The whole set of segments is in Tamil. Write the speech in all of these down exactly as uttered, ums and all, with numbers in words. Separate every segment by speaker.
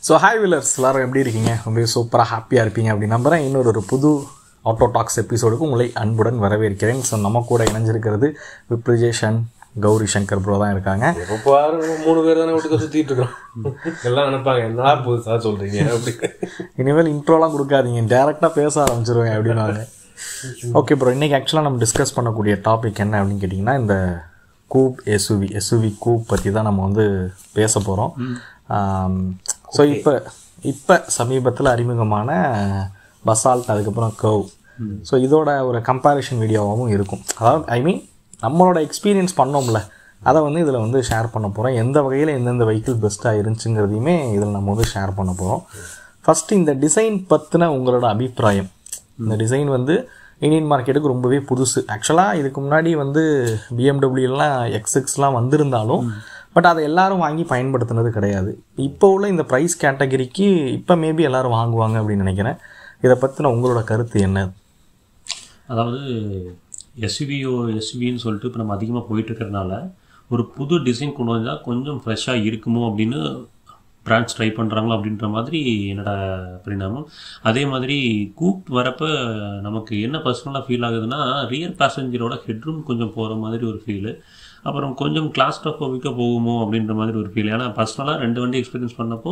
Speaker 1: ஸோ ஹாய் வில்லர்ஸ், எல்லோரும் எப்படி இருக்கீங்க? ரொம்ப சூப்பராக ஹாப்பியாக இருப்பீங்க அப்படி நம்புகிறேன். இன்னொரு ஒரு புது ஆட்டோ டாக்ஸ் எபிசோடுக்கு உங்களை அன்புடன் வரவேற்கிறேன். ஸோ நம்ம கூட இணைஞ்சிருக்கிறது விப்ரிஜேஷன் கௌரி சங்கர் ப்ரோ தான் இருக்காங்க.
Speaker 2: எப்போ மூணு பேர் தானே வீட்டுக்கு சுற்றிட்டு இருக்கிறோம். எல்லாம் நினைப்பாங்க என்ன புதுசாக சொல்கிறீங்க அப்படி.
Speaker 1: இனிமேல் இன்ட்ரோலாம் கொடுக்காதீங்க, டேரெக்டாக பேச ஆரம்பிச்சிருவேன் அப்படின்னாங்க. ஓகே ப்ரோ, இன்றைக்கி ஆக்சுவலாக நம்ம டிஸ்கஸ் பண்ணக்கூடிய டாபிக் என்ன அப்படின்னு கேட்டிங்கன்னா, இந்த கூப் எஸ்யூவி எஸ்யூவி கூப் பற்றி தான் நம்ம வந்து பேச போகிறோம். ஸோ இப்போ இப்போ சமீபத்தில் அறிமுகமான பசால்ட், அதுக்கப்புறம் கர்வ். ஸோ இதோட ஒரு கம்பேரிஷன் வீடியோவாகவும் இருக்கும். அதாவது ஐ மீன் நம்மளோட எக்ஸ்பீரியன்ஸ் பண்ணோம்ல, அதை வந்து இதில் வந்து ஷேர் பண்ண போகிறோம். எந்த வகையில் எந்தெந்த வெஹிக்கிள் பெஸ்ட்டாக இருந்துச்சுங்கிறதையுமே இதில் நம்ம வந்து ஷேர் பண்ண போகிறோம். ஃபஸ்ட்டு இந்த டிசைன் பற்றின உங்களோட அபிப்பிராயம். இந்த டிசைன் வந்து இந்தியன் மார்க்கெட்டுக்கு ரொம்பவே புதுசு. ஆக்சுவலாக இதுக்கு முன்னாடி வந்து பிஎம்டபிள்யூலாம் எக்ஸ்எக்ஸ்லாம் வந்திருந்தாலும் பட் அதை எல்லோரும் வாங்கி பயன்படுத்தினது கிடையாது. இப்போ உள்ள இந்த ப்ரைஸ் கேட்டகரிக்கு இப்போ மேபி எல்லோரும் வாங்குவாங்க அப்படின்னு நினைக்கிறேன். இதை பற்றின உங்களோட கருத்து என்ன?
Speaker 3: அதாவது எஸ்யூவியோ எஸ்யூவின்னு சொல்லிட்டு இப்போ நம்ம அதிகமாக போயிட்டுருக்கிறதுனால ஒரு புது டிசைன் கொண்டு வந்தால் கொஞ்சம் ஃப்ரெஷ்ஷாக இருக்குமோ அப்படின்னு பிராண்ட்ஸ் ட்ரை பண்ணுறாங்களோ அப்படின்ற மாதிரி என்னோடய பரிணாமம். அதே மாதிரி கூப் வரப்போ நமக்கு என்ன பர்சனலாக ஃபீல் ஆகுதுன்னா, ரியர் பேசஞ்சரோட ஹெட்ரூம் கொஞ்சம் போகிற மாதிரி ஒரு ஃபீலு, அப்புறம் கொஞ்சம் கிளாஸ்ட்ரோஃபோபிக்காக போகுமோ அப்படின்ற மாதிரி ஒரு ஃபீல். ஏன்னா பர்சனலாக ரெண்டு வண்டி எக்ஸ்பீரியன்ஸ் பண்ணப்போ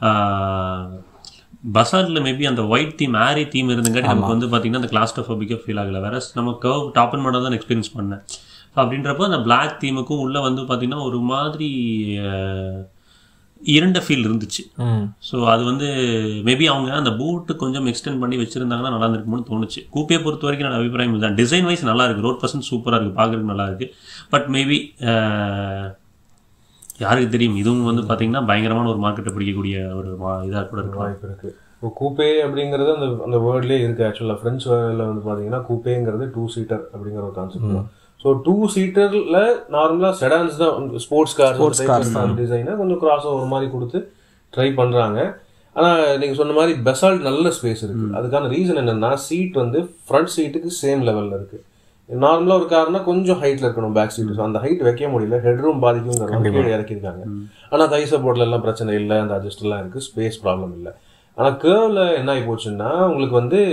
Speaker 3: பசால்ட்டில் மேபி அந்த ஒயிட் தீம் ஆரி தீம் இருந்துங்காட்டி நமக்கு வந்து பார்த்திங்கன்னா அந்த கிளாஸ்ட்ரோஃபோபிக்காக ஃபீல் ஆகலை. வேற நம்ம கர்வ் டாப் அண்ட் மாடல் தான் எக்ஸ்பீரியன்ஸ் பண்ணேன். ஸோ அப்படின்றப்போ அந்த பிளாக் தீமுக்கும் உள்ளே வந்து பார்த்திங்கன்னா ஒரு மாதிரி இரண்ட ஃபீல் இருந்துச்சு. ஸோ அது வந்து மேபி அவங்க அந்த பூட்டு கொஞ்சம் எக்ஸ்டெண்ட் பண்ணி வச்சுருந்தாங்கன்னா நல்லா இருந்திருக்கும்னு தோணுச்சு. கூப்பையை பொறுத்த வரைக்கும் நான் அபிப்பிராயம் இதுதான். டிசைன் வைஸ் நல்லா இருக்குது, ரோட் பர்சன்ட் சூப்பராக இருக்குது, பார்க்குறதுக்கு நல்லா இருக்குது. பட் மேபி யாருக்கு தெரியும், இதுவும் வந்து பார்த்தீங்கன்னா பயங்கரமான ஒரு மார்க்கெட்டை பிடிக்கக்கூடிய ஒரு இதாக கூட இருக்க
Speaker 2: வாய்ப்பு இருக்குது. இப்போ கூப்பே அப்படிங்கிறது அந்த அந்த வேர்ட்லேயே இருக்குது. ஆக்சுவலாக ஃப்ரெண்ட்ஸ் வேர்டில் வந்து பார்த்தீங்கன்னா கூப்பேங்கிறது டூ சீட்டர் அப்படிங்கிற ஒரு கான்செப்ட் தான். ஸோ டூ சீட்டரில் நார்மலாக செடான்ஸ் தான், ஸ்போர்ட்ஸ் கார் ஸ்போர்ட்ஸ் கார் டிசைனை கொஞ்சம் கிராஸ் ஒரு மாதிரி கொடுத்து ட்ரை பண்ணுறாங்க. ஆனால் நீங்கள் சொன்ன மாதிரி பெசால்ட் நல்ல ஸ்பேஸ் இருக்குது. அதுக்கான ரீசன் என்னென்னா, சீட் வந்து ஃப்ரண்ட் சீட்டுக்கு சேம் லெவலில் இருக்குது. நார்மலாக ஒரு கார்னா கொஞ்சம் ஹைட்டில் இருக்கணும் பேக் சீட்டு. ஸோ அந்த ஹைட் வைக்க முடியல, ஹெட்ரூம் பாதிக்குங்கிற கீழே இறக்கிருக்காங்க. ஆனால் தை சப்போர்ட்ல எல்லாம் பிரச்சனை இல்லை, அந்த அட்ஜஸ்ட்லாம் இருக்குது, ஸ்பேஸ் ப்ராப்ளம் இல்லை. ஆனால் கேர்வில் என்ன ஆகி போச்சுன்னா, உங்களுக்கு வந்து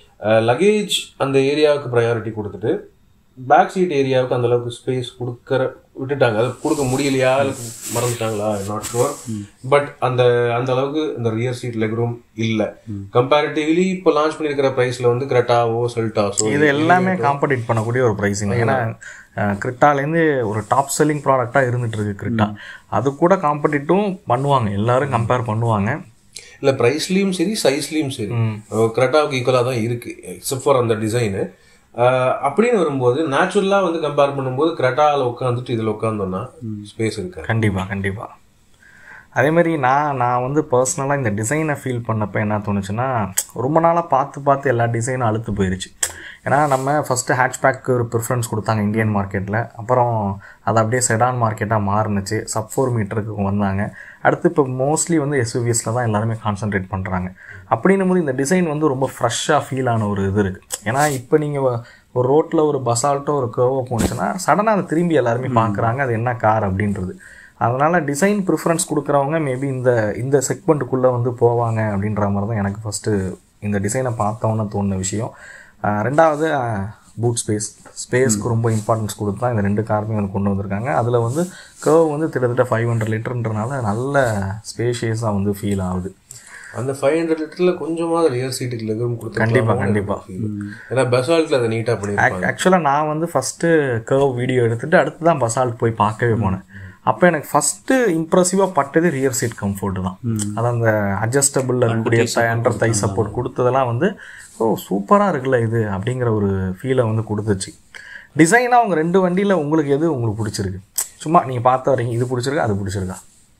Speaker 2: லக்கேஜ் அந்த ஏரியாவுக்கு ப்ரையாரிட்டி கொடுத்துட்டு பேக் சீட் ஏரியாவுக்கு அந்த அளவுக்கு ஸ்பேஸ் கொடுக்குற விட்டுட்டாங்க. அது கொடுக்க முடியலையா, மறந்துட்டாங்களா, நாட் ஷுவர். பட் அந்த அந்த அளவுக்கு இந்த ரியர் சீட் லெக் ரூம் இல்லை. கம்பேரிட்டிவ்லி இப்போ லான்ச் பண்ணியிருக்கிற ப்ரைஸில் வந்து கிரெட்டாவோ செல்டாஸோ
Speaker 1: இது எல்லாமே காம்படிட் பண்ணக்கூடிய ஒரு ப்ரைஸிங். ஏன்னா கிரெட்டாலேருந்து ஒரு டாப் செல்லிங் ப்ராடக்டாக இருந்துட்டு இருக்கு கிரெட்டா. அது கூட காம்படிட்டும் பண்ணுவாங்க, எல்லாரும் கம்பேர் பண்ணுவாங்க.
Speaker 2: இல்லை ப்ரைஸ்லேயும் சரி சைஸ்லேயும் சரி கிரெட்டாவுக்கு ஈக்குவலாக தான் இருக்குது, எக்ஸப்ட் ஃபார் அந்த டிசைனு. அப்படின்னு வரும்போது நேச்சுரலாக வந்து கம்பேர் பண்ணும்போது கிரெட்டாவில் உட்காந்துட்டு இதில் உட்காந்தோன்னா ஸ்பேஸ் இருக்கு.
Speaker 1: கண்டிப்பாக கண்டிப்பாக. அதேமாதிரி நான் நான் வந்து பர்சனலாக இந்த டிசைனை ஃபீல் பண்ணப்போ என்ன தோணுச்சுன்னா, ரொம்ப நாளாக பார்த்து பார்த்து எல்லா டிசைனும் அழுத்து போயிடுச்சு. ஏன்னா நம்ம ஃபஸ்ட்டு ஹேட்ச்பேக்கு ஒரு ப்ரிஃபரன்ஸ் கொடுத்தாங்க இந்தியன் மார்க்கெட்டில், அப்புறம் அது அப்படியே செடான் மார்க்கெட்டாக மாறுனுச்சு, சப் ஃபோர் மீட்டருக்கு வந்தாங்க. அடுத்து இப்போ மோஸ்ட்லி வந்து எஸ்யூவிஎஸில் தான் எல்லாருமே கான்சன்ட்ரேட் பண்ணுறாங்க. அப்படின்னும் போது இந்த டிசைன் வந்து ரொம்ப ஃப்ரெஷ்ஷாக ஃபீல் ஆன ஒரு இது இருக்குது. ஏன்னா இப்போ நீங்கள் ஒரு ரோட்டில் ஒரு பசால்ட்டோ ஒரு கர்வோ போணுச்சுன்னா சடனாக அதை திரும்பி எல்லாருமே பார்க்குறாங்க, அது என்ன கார் அப்படின்றது. அதனால் டிசைன் ப்ரிஃபரன்ஸ் கொடுக்குறவங்க மேபி இந்த இந்த செக்மெண்ட்டுக்குள்ளே வந்து போவாங்க அப்படின்ற மாதிரி தான் எனக்கு ஃபஸ்ட்டு இந்த டிசைனை பார்த்தோன்னு தோணுன விஷயம். ரெண்டாவது பூட் ஸ்பேஸ் ஸ்பேஸ்க்கு ரொம்ப இம்பார்ட்டன்ஸ் கொடுத்து தான் இந்த ரெண்டு காருமே வந்து கொண்டு வந்திருக்காங்க. அதில் வந்து கர்வ் வந்து கிட்டத்தட்ட ஃபைவ் ஹண்ட்ரட் லிட்டருன்றனால நல்ல ஸ்பேஷியஸாக வந்து ஃபீல் ஆகுது.
Speaker 2: அந்த ஃபைவ் ஹண்ட்ரட் லிட்டரில் கொஞ்சமாக ரியர் சீட்டுக்கு லெக் ரூம் கொடுத்து
Speaker 1: கண்டிப்பாக கண்டிப்பாக.
Speaker 2: ஏன்னா பசால்ட்டில் அதை நீட்டாக பண்ணியிருக்காங்க.
Speaker 1: ஆக்சுவலாக நான் வந்து ஃபஸ்ட்டு கர்வ் வீடியோ எடுத்துகிட்டு அடுத்து தான் பசால்ட் போய் பார்க்கவே போனேன். அப்போ எனக்கு ஃபஸ்ட்டு இம்ப்ரெசிவாக பட்டது ரியர் சீட் கம்ஃபர்ட் தான். அது அந்த அட்ஜஸ்டபிள் இருக்கக்கூடிய ஹண்ட்ரட் தை சப்போர்ட் கொடுத்ததெல்லாம் வந்து ஓ சூப்பராக இருக்குல்ல இது அப்படிங்கிற ஒரு ஃபீலை வந்து கொடுத்துச்சு. டிசைனாக அவங்க ரெண்டு வண்டியில் உங்களுக்கு எது உங்களுக்கு பிடிச்சிருக்கு? சும்மா நீங்கள் பார்த்த வரைக்கும் இது பிடிச்சிருக்கா அது பிடிச்சிருக்கா?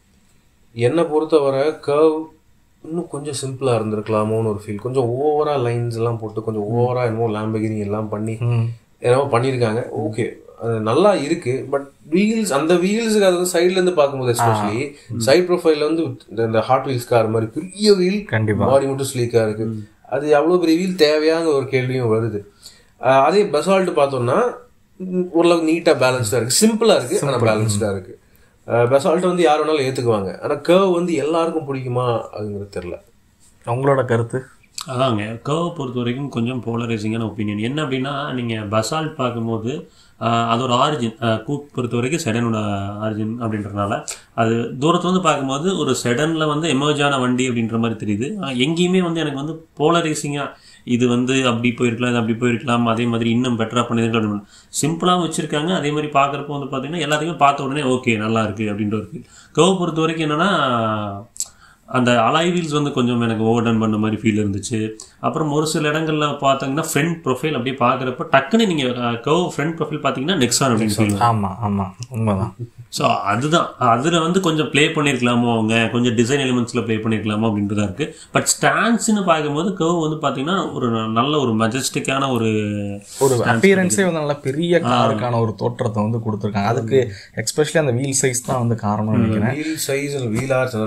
Speaker 2: என்னை பொறுத்தவரை கர்வ் இன்னும் கொஞ்சம் சிம்பிளாக இருந்திருக்கலாமோன்னு ஒரு ஃபீல். கொஞ்சம் ஓவராக லைன்ஸ் எல்லாம் போட்டு கொஞ்சம் ஓவராக என்னமோ லேம்பகினி எல்லாம் பண்ணி என்னமோ பண்ணியிருக்காங்க. ஓகே, அது நல்லா இருக்குது. பட் வீல்ஸ் அந்த வீல்ஸுக்கு அது சைட்லேருந்து பார்க்கும்போது எஸ்பெஷலி சைட் ப்ரொஃபைலில் வந்து இந்த ஹாட் வீல்ஸ் கார் மாதிரி பெரிய வீல்,
Speaker 1: கண்டிப்பாக
Speaker 2: பாடி மட்டும் ஸ்லீக்காக இருக்குது. அது அவ்வளோ பெரிய வீல் தேவையான ஒரு கேள்வியும் வருது. அதே பசால்ட் பார்த்தோம்னா ஓரளவுக்கு நீட்டாக பேலன்ஸ்டாக இருக்குது, சிம்பிளாக இருக்குது, ஆனால் பேலன்ஸ்டாக இருக்குது. பெசால்ட் வந்து யார் வேணாலும் ஏற்றுக்குவாங்க. ஆனால் கர்வ் வந்து எல்லாருக்கும் பிடிக்குமா அதுங்கிறது தெரில.
Speaker 1: உங்களோட கருத்து?
Speaker 3: அதாங்க, கர்வ் பொறுத்த வரைக்கும் கொஞ்சம் போலரைசிங்கான ஒப்பீனியன். என்ன அப்படின்னா, நீங்கள் பசால்ட் பார்க்கும்போது அதோட ஆரிஜின் கூப் பொறுத்த வரைக்கும் செடனோட ஆரிஜின் அப்படின்றனால அது தூரத்தில் வந்து பார்க்கும்போது ஒரு செடனில் வந்து எமர்ஜான வண்டி அப்படின்ற மாதிரி தெரியுது. எங்கேயுமே வந்து எனக்கு வந்து போலரைசிங்காக இது வந்து அப்படி போயிருக்கலாம், இது அப்படி போயிருக்கலாம், அதே மாதிரி இன்னும் பெட்டராக பண்ணியிருக்கலாம், சிம்பிளாகவும் வச்சுருக்காங்க. அதே மாதிரி பார்க்குறப்போ வந்து பார்த்தீங்கன்னா எல்லாத்தையுமே பார்த்த உடனே ஓகே நல்லா இருக்குது அப்படின்ற ஒரு ஃபீல். கர்வ் பொறுத்த வரைக்கும் என்னென்னா, அந்த அலாய் வீல்ஸ் வந்து கொஞ்சம் எனக்கு ஓவர்டன் பண்ண மாதிரி ஃபீல் இருந்துச்சு. அப்புறம் ஒரு சில இடங்களில் பார்த்தீங்கன்னா ஃப்ரண்ட் ப்ரொஃபைல் அப்படியே பார்க்குறப்ப டக்குன்னு நீங்கள் கர்வ் ஃப்ரண்ட் ப்ரொஃபைல் பார்த்தீங்கன்னா நெக்ஸான் அப்படின்னு ஃபீல்.
Speaker 1: ஆமாம் ஆமாம் உண்மைதான்.
Speaker 3: ஸோ அதுதான், அதில் வந்து கொஞ்சம் ப்ளே பண்ணியிருக்கலாமோ, அவங்க கொஞ்சம் டிசைன் எலிமெண்ட்ஸில் ப்ளே பண்ணியிருக்கலாமோ அப்படின்றதா இருக்குது. பட் ஸ்டாண்ட்ஸ்ன்னு பார்க்கும்போது கர்வ் வந்து பார்த்தீங்கன்னா ஒரு நல்ல ஒரு மெஜஸ்டிக்கான ஒரு
Speaker 1: ஒரு அப்பியரன்ஸே வந்து நல்ல பெரிய காருக்கான ஒரு தோற்றத்தை வந்து கொடுத்துருக்காங்க. அதுக்கு எக்ஸ்பெஷலி அந்த வீல் சைஸ் தான் வந்து காரணம் நினைக்கிறேன்.
Speaker 2: வீல் சைஸ் வீல் ஆர்ஸ்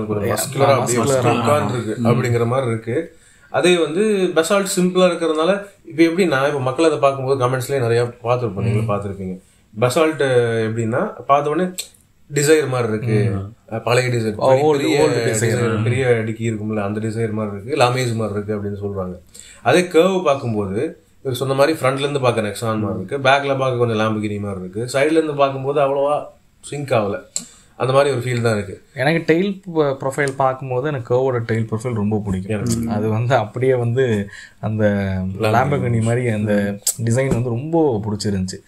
Speaker 2: இருக்கு அப்படிங்கிற மாதிரி இருக்கு. அதே வந்து பெசால்ட் சிம்பிளா இருக்கிறதுனால இப்போ எப்படி நான் இப்போ மக்கள் அதை பார்க்கும்போது கமெண்ட்ஸ்லேயே நிறைய பார்த்துருப்போம், நீங்களும் பார்த்துருப்பீங்க. பெசால்ட் எப்படின்னா பார்த்த உடனே டிசைர் மாதிரி இருக்கு, பழைய டிசைர் பெரிய டிக்கி இருக்கும்ல அந்த டிசைர் மாதிரி இருக்கு, லாமேஜ் மாதிரி இருக்கு அப்படின்னு சொல்றாங்க. அதே கர்வ் பார்க்கும்போது சொன்ன மாதிரி ஃப்ரண்ட்ல இருந்து பார்க்க நெக்ஸான் மாதிரி இருக்கு, பேக்ல பார்க்க கொஞ்சம் லாம்பகினி மாதிரி இருக்கு, சைட்ல இருந்து பார்க்கும்போது அவ்வளோவா சிங்க் ஆகல, அந்த மாதிரி ஒரு ஃபீல் தான் இருக்கு.
Speaker 1: எனக்கு டெயில் ப்ரொஃபைல் பார்க்கும்போது எனக்கு கர்வோட டெயில் ப்ரொஃபைல் ரொம்ப பிடிக்கும். அது வந்து அப்படியே வந்து அந்த லாம்பகினி மாதிரி அந்த டிசைன் வந்து ரொம்ப பிடிச்சிருந்துச்சு.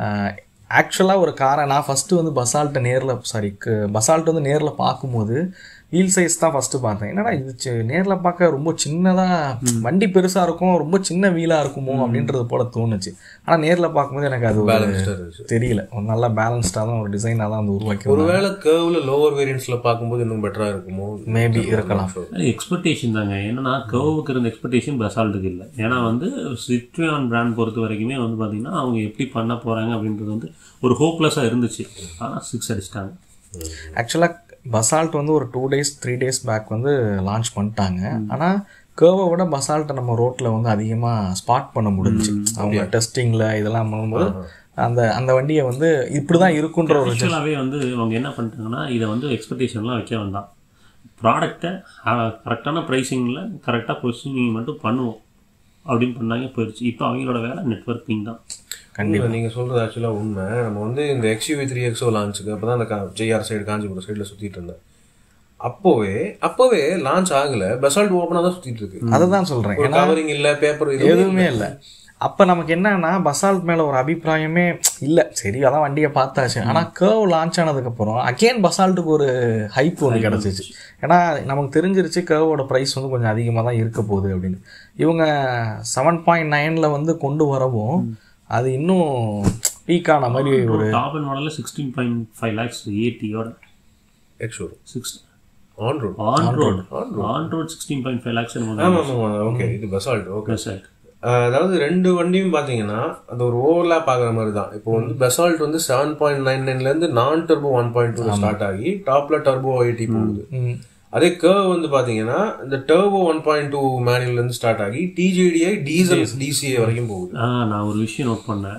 Speaker 1: ஆக்சுவலாக ஒரு காரை நான் ஃபஸ்ட்டு வந்து பசால்ட்டை நேரில் சாரி பசால்ட் வந்து நேரில் பார்க்கும்போது வீல் சைஸ் தான் ஃபஸ்ட்டு பார்த்தேன். என்னடா இது நேரில் பார்க்க ரொம்ப சின்னதாக வண்டி பெருசாக இருக்கும், ரொம்ப சின்ன வீலாக இருக்குமோ அப்படின்றது போல் தோணுச்சு. ஆனால் நேரில் பார்க்கும்போது எனக்கு அது தெரியல, ஒரு நல்லா பேலன்ஸ்டாக தான் ஒரு டிசைனாக தான் வந்து உருவாக்கி.
Speaker 2: ஒருவேளை கர்வ்ல லோவர் வேரியன்ட்ஸில் பார்க்கும்போது இன்னும் பெட்டராக இருக்குமோ,
Speaker 1: மேபி இருக்கலாம்.
Speaker 3: எக்ஸ்பெக்டேஷன் தாங்க. என்னன்னா கர்வுக்கு இருந்த எக்ஸ்பெக்டேஷன் பசால்ட்டுக்கு இல்லை. ஏன்னா வந்து சிட்ரோன் பிராண்ட் பொறுத்த வரைக்குமே வந்து பார்த்தீங்கன்னா அவங்க எப்படி பண்ண போகிறாங்க அப்படின்றது வந்து ஒரு ஹோப்லெஸ்ஸாக இருந்துச்சு. ஆனால் சிக்ஸ் அடிச்சிட்டாங்க.
Speaker 1: ஆக்சுவலாக பசால்ட் வந்து ஒரு two days three days back வந்து லான்ச் பண்ணிட்டாங்க. ஆனால் கர்வை விட பசால்ட்டை நம்ம ரோட்டில் வந்து அதிகமாக ஸ்பாட் பண்ண முடிஞ்சிச்சு. அவங்க டெஸ்டிங்கில் இதெல்லாம் பண்ணும்போது அந்த அந்த வண்டியை வந்து இப்படி தான் இருக்குன்ற ஒரு
Speaker 3: விஷயமாகவே வந்து அவங்க என்ன பண்ணிட்டாங்கன்னா இதை வந்து எக்ஸ்பெக்டேஷன்லாம் வைக்க வேண்டாம், ப்ராடக்டை கரெக்டான ப்ரைஸிங்கில் கரெக்டாக பொசிஷனிங் மட்டும் பண்ணுவோம் அப்படின்னு பண்ணாங்க, போயிடுச்சு. இப்போ அவங்களோட வேலை நெட்வொர்க்கிங் தான்.
Speaker 2: கண்டிப்பாக நீங்கள் சொல்கிறது ஆக்சுவலாக உண்மை. நம்ம வந்து இந்த எக்ஸ்யூவி த்ரீ எக்ஸோ லான்ச்சுக்கு அப்போ தான் அந்த ஜேஆர் சைடு காஞ்சிபுரம் சைடில் சுற்றிட்டு இருந்தேன். அப்போவே அப்போவே லான்ச் ஆகலை, பெசால்ட் ஓப்பனாக தான் சுற்றிட்டு இருக்கு.
Speaker 1: அதை தான் சொல்கிறேன்,
Speaker 2: கவரிங் இல்லை, பேப்பர்
Speaker 1: எதுவுமே இல்லை. அப்போ நமக்கு என்னன்னா பசால்ட் மேலே ஒரு அபிப்பிராயமே இல்லை. சரி அதான் வண்டியை பார்த்தாச்சு. ஆனால் கர்வ் லான்ச் ஆனதுக்கப்புறம் அகெயின் பசால்ட்டுக்கு ஒரு ஹைப் ஒன்று கிடச்சிச்சு. ஏன்னா நமக்கு தெரிஞ்சிருச்சு கர்வோட ப்ரைஸ் வந்து கொஞ்சம் அதிகமாக தான் இருக்க போகுது அப்படின்னு. இவங்க செவன் பாயிண்ட் நைனில் வந்து கொண்டு வரவும் அது இன்னும் பீக்கான மாதிரி ஒரு
Speaker 3: டாப் அண்ட் மாடலில் சிக்ஸ்டீன் பாயிண்ட் ஃபைவ் லேக்ஸ் ஏடியோட
Speaker 2: எக்ஸ்ஷோர் six
Speaker 3: on road on road on road sixteen point five lakhs.
Speaker 2: Okay, இது பசால்ட். Okay sir. அதாவது ரெண்டு வண்டியும் பார்த்தீங்கன்னா அந்த ஒரு ஓவர்லாப் ஆகிற மாதிரி தான். இப்போ வந்து பெசால்ட் வந்து செவன் பாயிண்ட் நைன் நைன்லேருந்து நான் turbo one point two start ஆகி டாப்ல டர்போ எயிட்டி போகுது. அதே கர்வ் வந்து பார்த்தீங்கன்னா இந்த டர்போ ஒன் பாயிண்ட் டூ மேனுவல்லேருந்து ஸ்டார்ட் ஆகி டிஜிடிஐ டீசல் டிசிஏ வரைக்கும் போகுது.
Speaker 3: நான் ஒரு விஷயம் நோட் பண்ணேன்,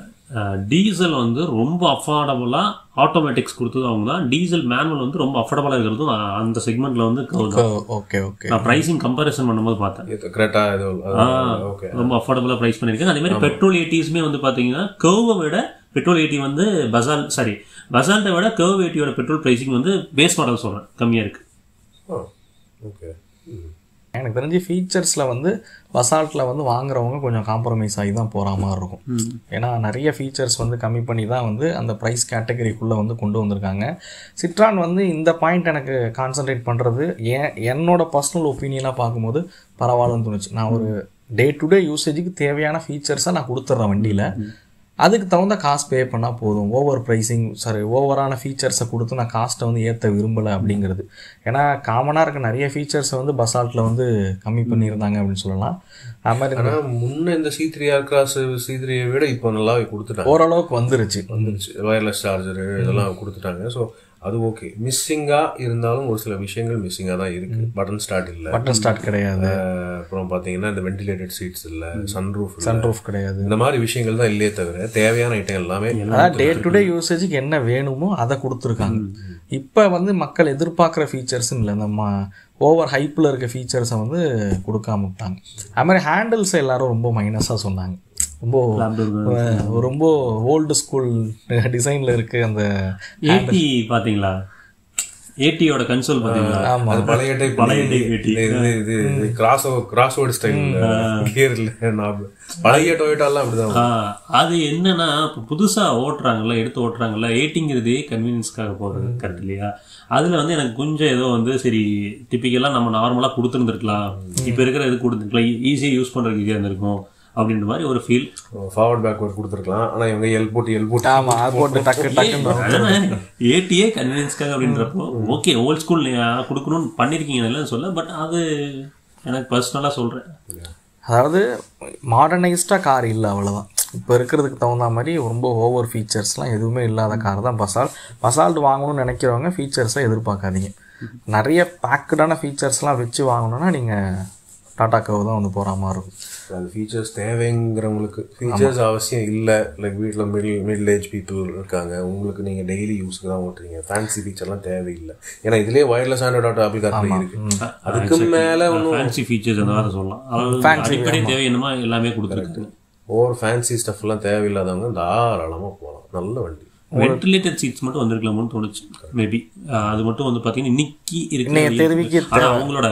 Speaker 3: டீசல் வந்து ரொம்ப அஃபோர்டபுளாக ஆட்டோமேட்டிக்ஸ் கொடுத்தது அவங்க தான். டீசல் மேனுவல் வந்து ரொம்ப அஃபோர்டபுளாக இருக்கிறதும் அந்த செக்மெண்ட்டில் வந்து
Speaker 1: ஓகே ஓகே
Speaker 3: நான் ப்ரைஸிங் கம்பேரிசன் பண்ணும்போது பார்த்தேன். ரொம்ப அஃபோர்டபுளாக ப்ரைஸ் பண்ணியிருக்கேன். அதே மாதிரி பெட்ரோல் ஏடிஸ்மே வந்து பார்த்தீங்கன்னா கர்வை விட பெட்ரோல் ஏடி வந்து பசால் சாரி பசால்ட்டை விட கர்வ் ஏடியோட பெட்ரோல் ப்ரைஸிங் வந்து பேஸ் மாடல் சொல்கிறேன் கம்மியாக இருக்குது.
Speaker 2: ஓகே,
Speaker 1: எனக்கு தெரிஞ்சு ஃபீச்சர்ஸில் வந்து பசால்ட்டில் வந்து வாங்குறவங்க கொஞ்சம் காம்ப்ரமைஸ் ஆகி தான் போகிற மாதிரி இருக்கும். ஏன்னா நிறைய ஃபீச்சர்ஸ் வந்து கம்மி பண்ணி தான் வந்து அந்த ப்ரைஸ் கேட்டகரிக்குள்ளே வந்து கொண்டு வந்திருக்காங்க. சிட்ரான் வந்து இந்த பாயிண்ட் எனக்கு கான்சன்ட்ரேட் பண்ணுறது ஏன் என்னோட பர்சனல் ஒப்பீனியனாக பார்க்கும்போது பரவாயில்லன்னு தோணுச்சு. நான் ஒரு டே டு டே யூசேஜுக்கு தேவையான ஃபீச்சர்ஸை நான் கொடுத்துட்றேன் வண்டியில், அதுக்கு தகுந்த காசு பே பண்ணால் போதும். ஓவர் ப்ரைஸிங் சாரி ஓவரான ஃபீச்சர்ஸை கொடுத்து நான் காஸ்ட்டை வந்து ஏற்ற விரும்பலை அப்படிங்கிறது. ஏன்னா காமனாக இருக்க நிறைய ஃபீச்சர்ஸை வந்து பசால்ட்டில் வந்து கம்மி பண்ணியிருந்தாங்க அப்படின்னு சொல்லலாம். அது மாதிரி
Speaker 2: ஆனால் முன்னே இந்த சி த்ரீ ஏர்கிராஸ் சி த்ரீயை விட இப்போ நல்லா கொடுத்துட்டாங்க,
Speaker 1: ஓரளவுக்கு வந்துருச்சு
Speaker 2: வந்துருச்சு வயர்லெஸ் சார்ஜரு இதெல்லாம் கொடுத்துட்டாங்க. ஸோ அது ஓகே. மிஸ்ஸிங்காக இருந்தாலும் ஒரு சில விஷயங்கள் மிஸ்ஸிங்காக தான் இருக்குது. பட்டன் ஸ்டார்ட் இல்லை,
Speaker 1: பட்டன் ஸ்டார்ட் கிடையாது.
Speaker 2: அப்புறம் பார்த்தீங்கன்னா இந்த வென்டிலேட்டட் சீட்ஸ் இல்லை, சன்ரூஃப்
Speaker 1: சன்ரூஃப் கிடையாது.
Speaker 2: இந்த மாதிரி விஷயங்கள் தான் இல்லையே தவிர தேவையான ஐட்டம் எல்லாமே
Speaker 1: அதாவது டே டு டே யூசேஜுக்கு என்ன வேணுமோ அதை கொடுத்துருக்காங்க. இப்போ வந்து மக்கள் எதிர்பார்க்குற ஃபீச்சர்ஸ்ன்னு இல்லை, நம்ம ஓவர் ஹைப்பில் இருக்க ஃபீச்சர்ஸை வந்து கொடுக்காம விட்டாங்க. அது மாதிரி ஹேண்டில்ஸை எல்லாரும் ரொம்ப மைனஸாக சொன்னாங்க. ரொம்ப ரொம்ப ஓல்டு ஸ்கூல் டிசைனில் இருக்குது அந்த
Speaker 3: ஏடி பார்த்தீங்களா, ஏடியோட கன்சோல் பார்த்தீங்களா?
Speaker 2: அது பழைய டைப் பழைய டைப் ஏடி. இது இது cross cross over style gear இல்லை, பழைய டொயோட்டாலாம் அப்படிதான்.
Speaker 3: அது என்னன்னா இப்போ புதுசாக ஓட்டுறாங்கல்ல, எடுத்து ஓட்டுறாங்கல்ல, ஏடிங்கிறதே கன்வீனியன்ஸ்க்காக போகிறது கரெக்ட் இல்லையா? அதில் வந்து எனக்கு கொஞ்சம் ஏதோ வந்து சரி டிப்பிக்கலாக நம்ம நார்மலாக கொடுத்துருந்துருக்கலாம், இப்போ இருக்கிற இது கொடுத்துருக்கலாம், ஈஸியாக யூஸ் பண்ணுறதுக்கு இருந்திருக்கும் அப்படின்ற மாதிரி ஒரு ஃபீல்.
Speaker 2: ஃபார்வர்ட் பேக்வர்ட் கொடுத்துருக்கலாம், ஆனால் இவங்க எல் போட்டு எல் போட்டு
Speaker 1: ஆமாம் அது போட்டு டக்கு டக்குன்னு
Speaker 3: ஏடியே கன்வீனியன்ஸ்க்காக அப்படின்றப்போ ஓகே ஓல்ட் ஸ்கூல் கொடுக்கணும்னு பண்ணியிருக்கீங்கன்னு சொல்ல. பட் அது எனக்கு பர்சனலாக சொல்கிறேன்,
Speaker 1: அதாவது மாடர்னைஸ்டாக கார் இல்லை அவ்வளோதான். இப்போ இருக்கிறதுக்கு தகுந்த மாதிரி ரொம்ப ஓவர் ஃபீச்சர்ஸ்லாம் எதுவுமே இல்லாத கார் தான் பசால்ட். பசால்ட் வாங்கணும்னு நினைக்கிறவங்க ஃபீச்சர்ஸை எதிர்பார்க்காதீங்க. நிறைய பேக்கடான ஃபீச்சர்ஸ்லாம் வச்சு வாங்கணுன்னா நீங்கள் டாடா கவ் தான் வந்து போகிற மாதிரி இருக்கும்.
Speaker 2: அது ஃபீச்சர்ஸ் தேவைங்கிறவங்களுக்கு ஃபீச்சர்ஸ் அவசியம் இல்லை. லைக் வீட்டில் மிடில் மிடில் ஏஜ் பீப்புள் இருக்காங்க, உங்களுக்கு நீங்கள் டெய்லி யூஸ்க்கு தான் ஓட்டுறீங்க, ஃபேன்சி ஃபீச்சர்லாம் தேவையில்லை. ஏன்னா இதுலேயே ஒயர்லெஸ் ஆண்ட்ராய்டு ஆப்பிள் கார்ப்ளே இருக்குது. அதுக்கு மேலே ஒன்றும்
Speaker 3: ஃபேன்சி ஃபீச்சர்ஸ் அந்த மாதிரி சொல்லலாம். அதாவது அடிப்படை தேவை என்னமோ எல்லாமே கொடுத்துருக்கு.
Speaker 2: ஓவர் ஃபேன்சி ஸ்டஃப்லாம் தேவையில்லாதவங்க தாராளமாக போகலாம். நல்ல வண்டி.
Speaker 3: வென்டிலேட்டட் சீட்ஸ் மட்டும் வந்திருக்கலாமோன்னு தோணுச்சு மேபி. அது மட்டும் வந்து பார்த்தீங்கன்னா இன்னைக்கு இருக்கு. அவங்களோட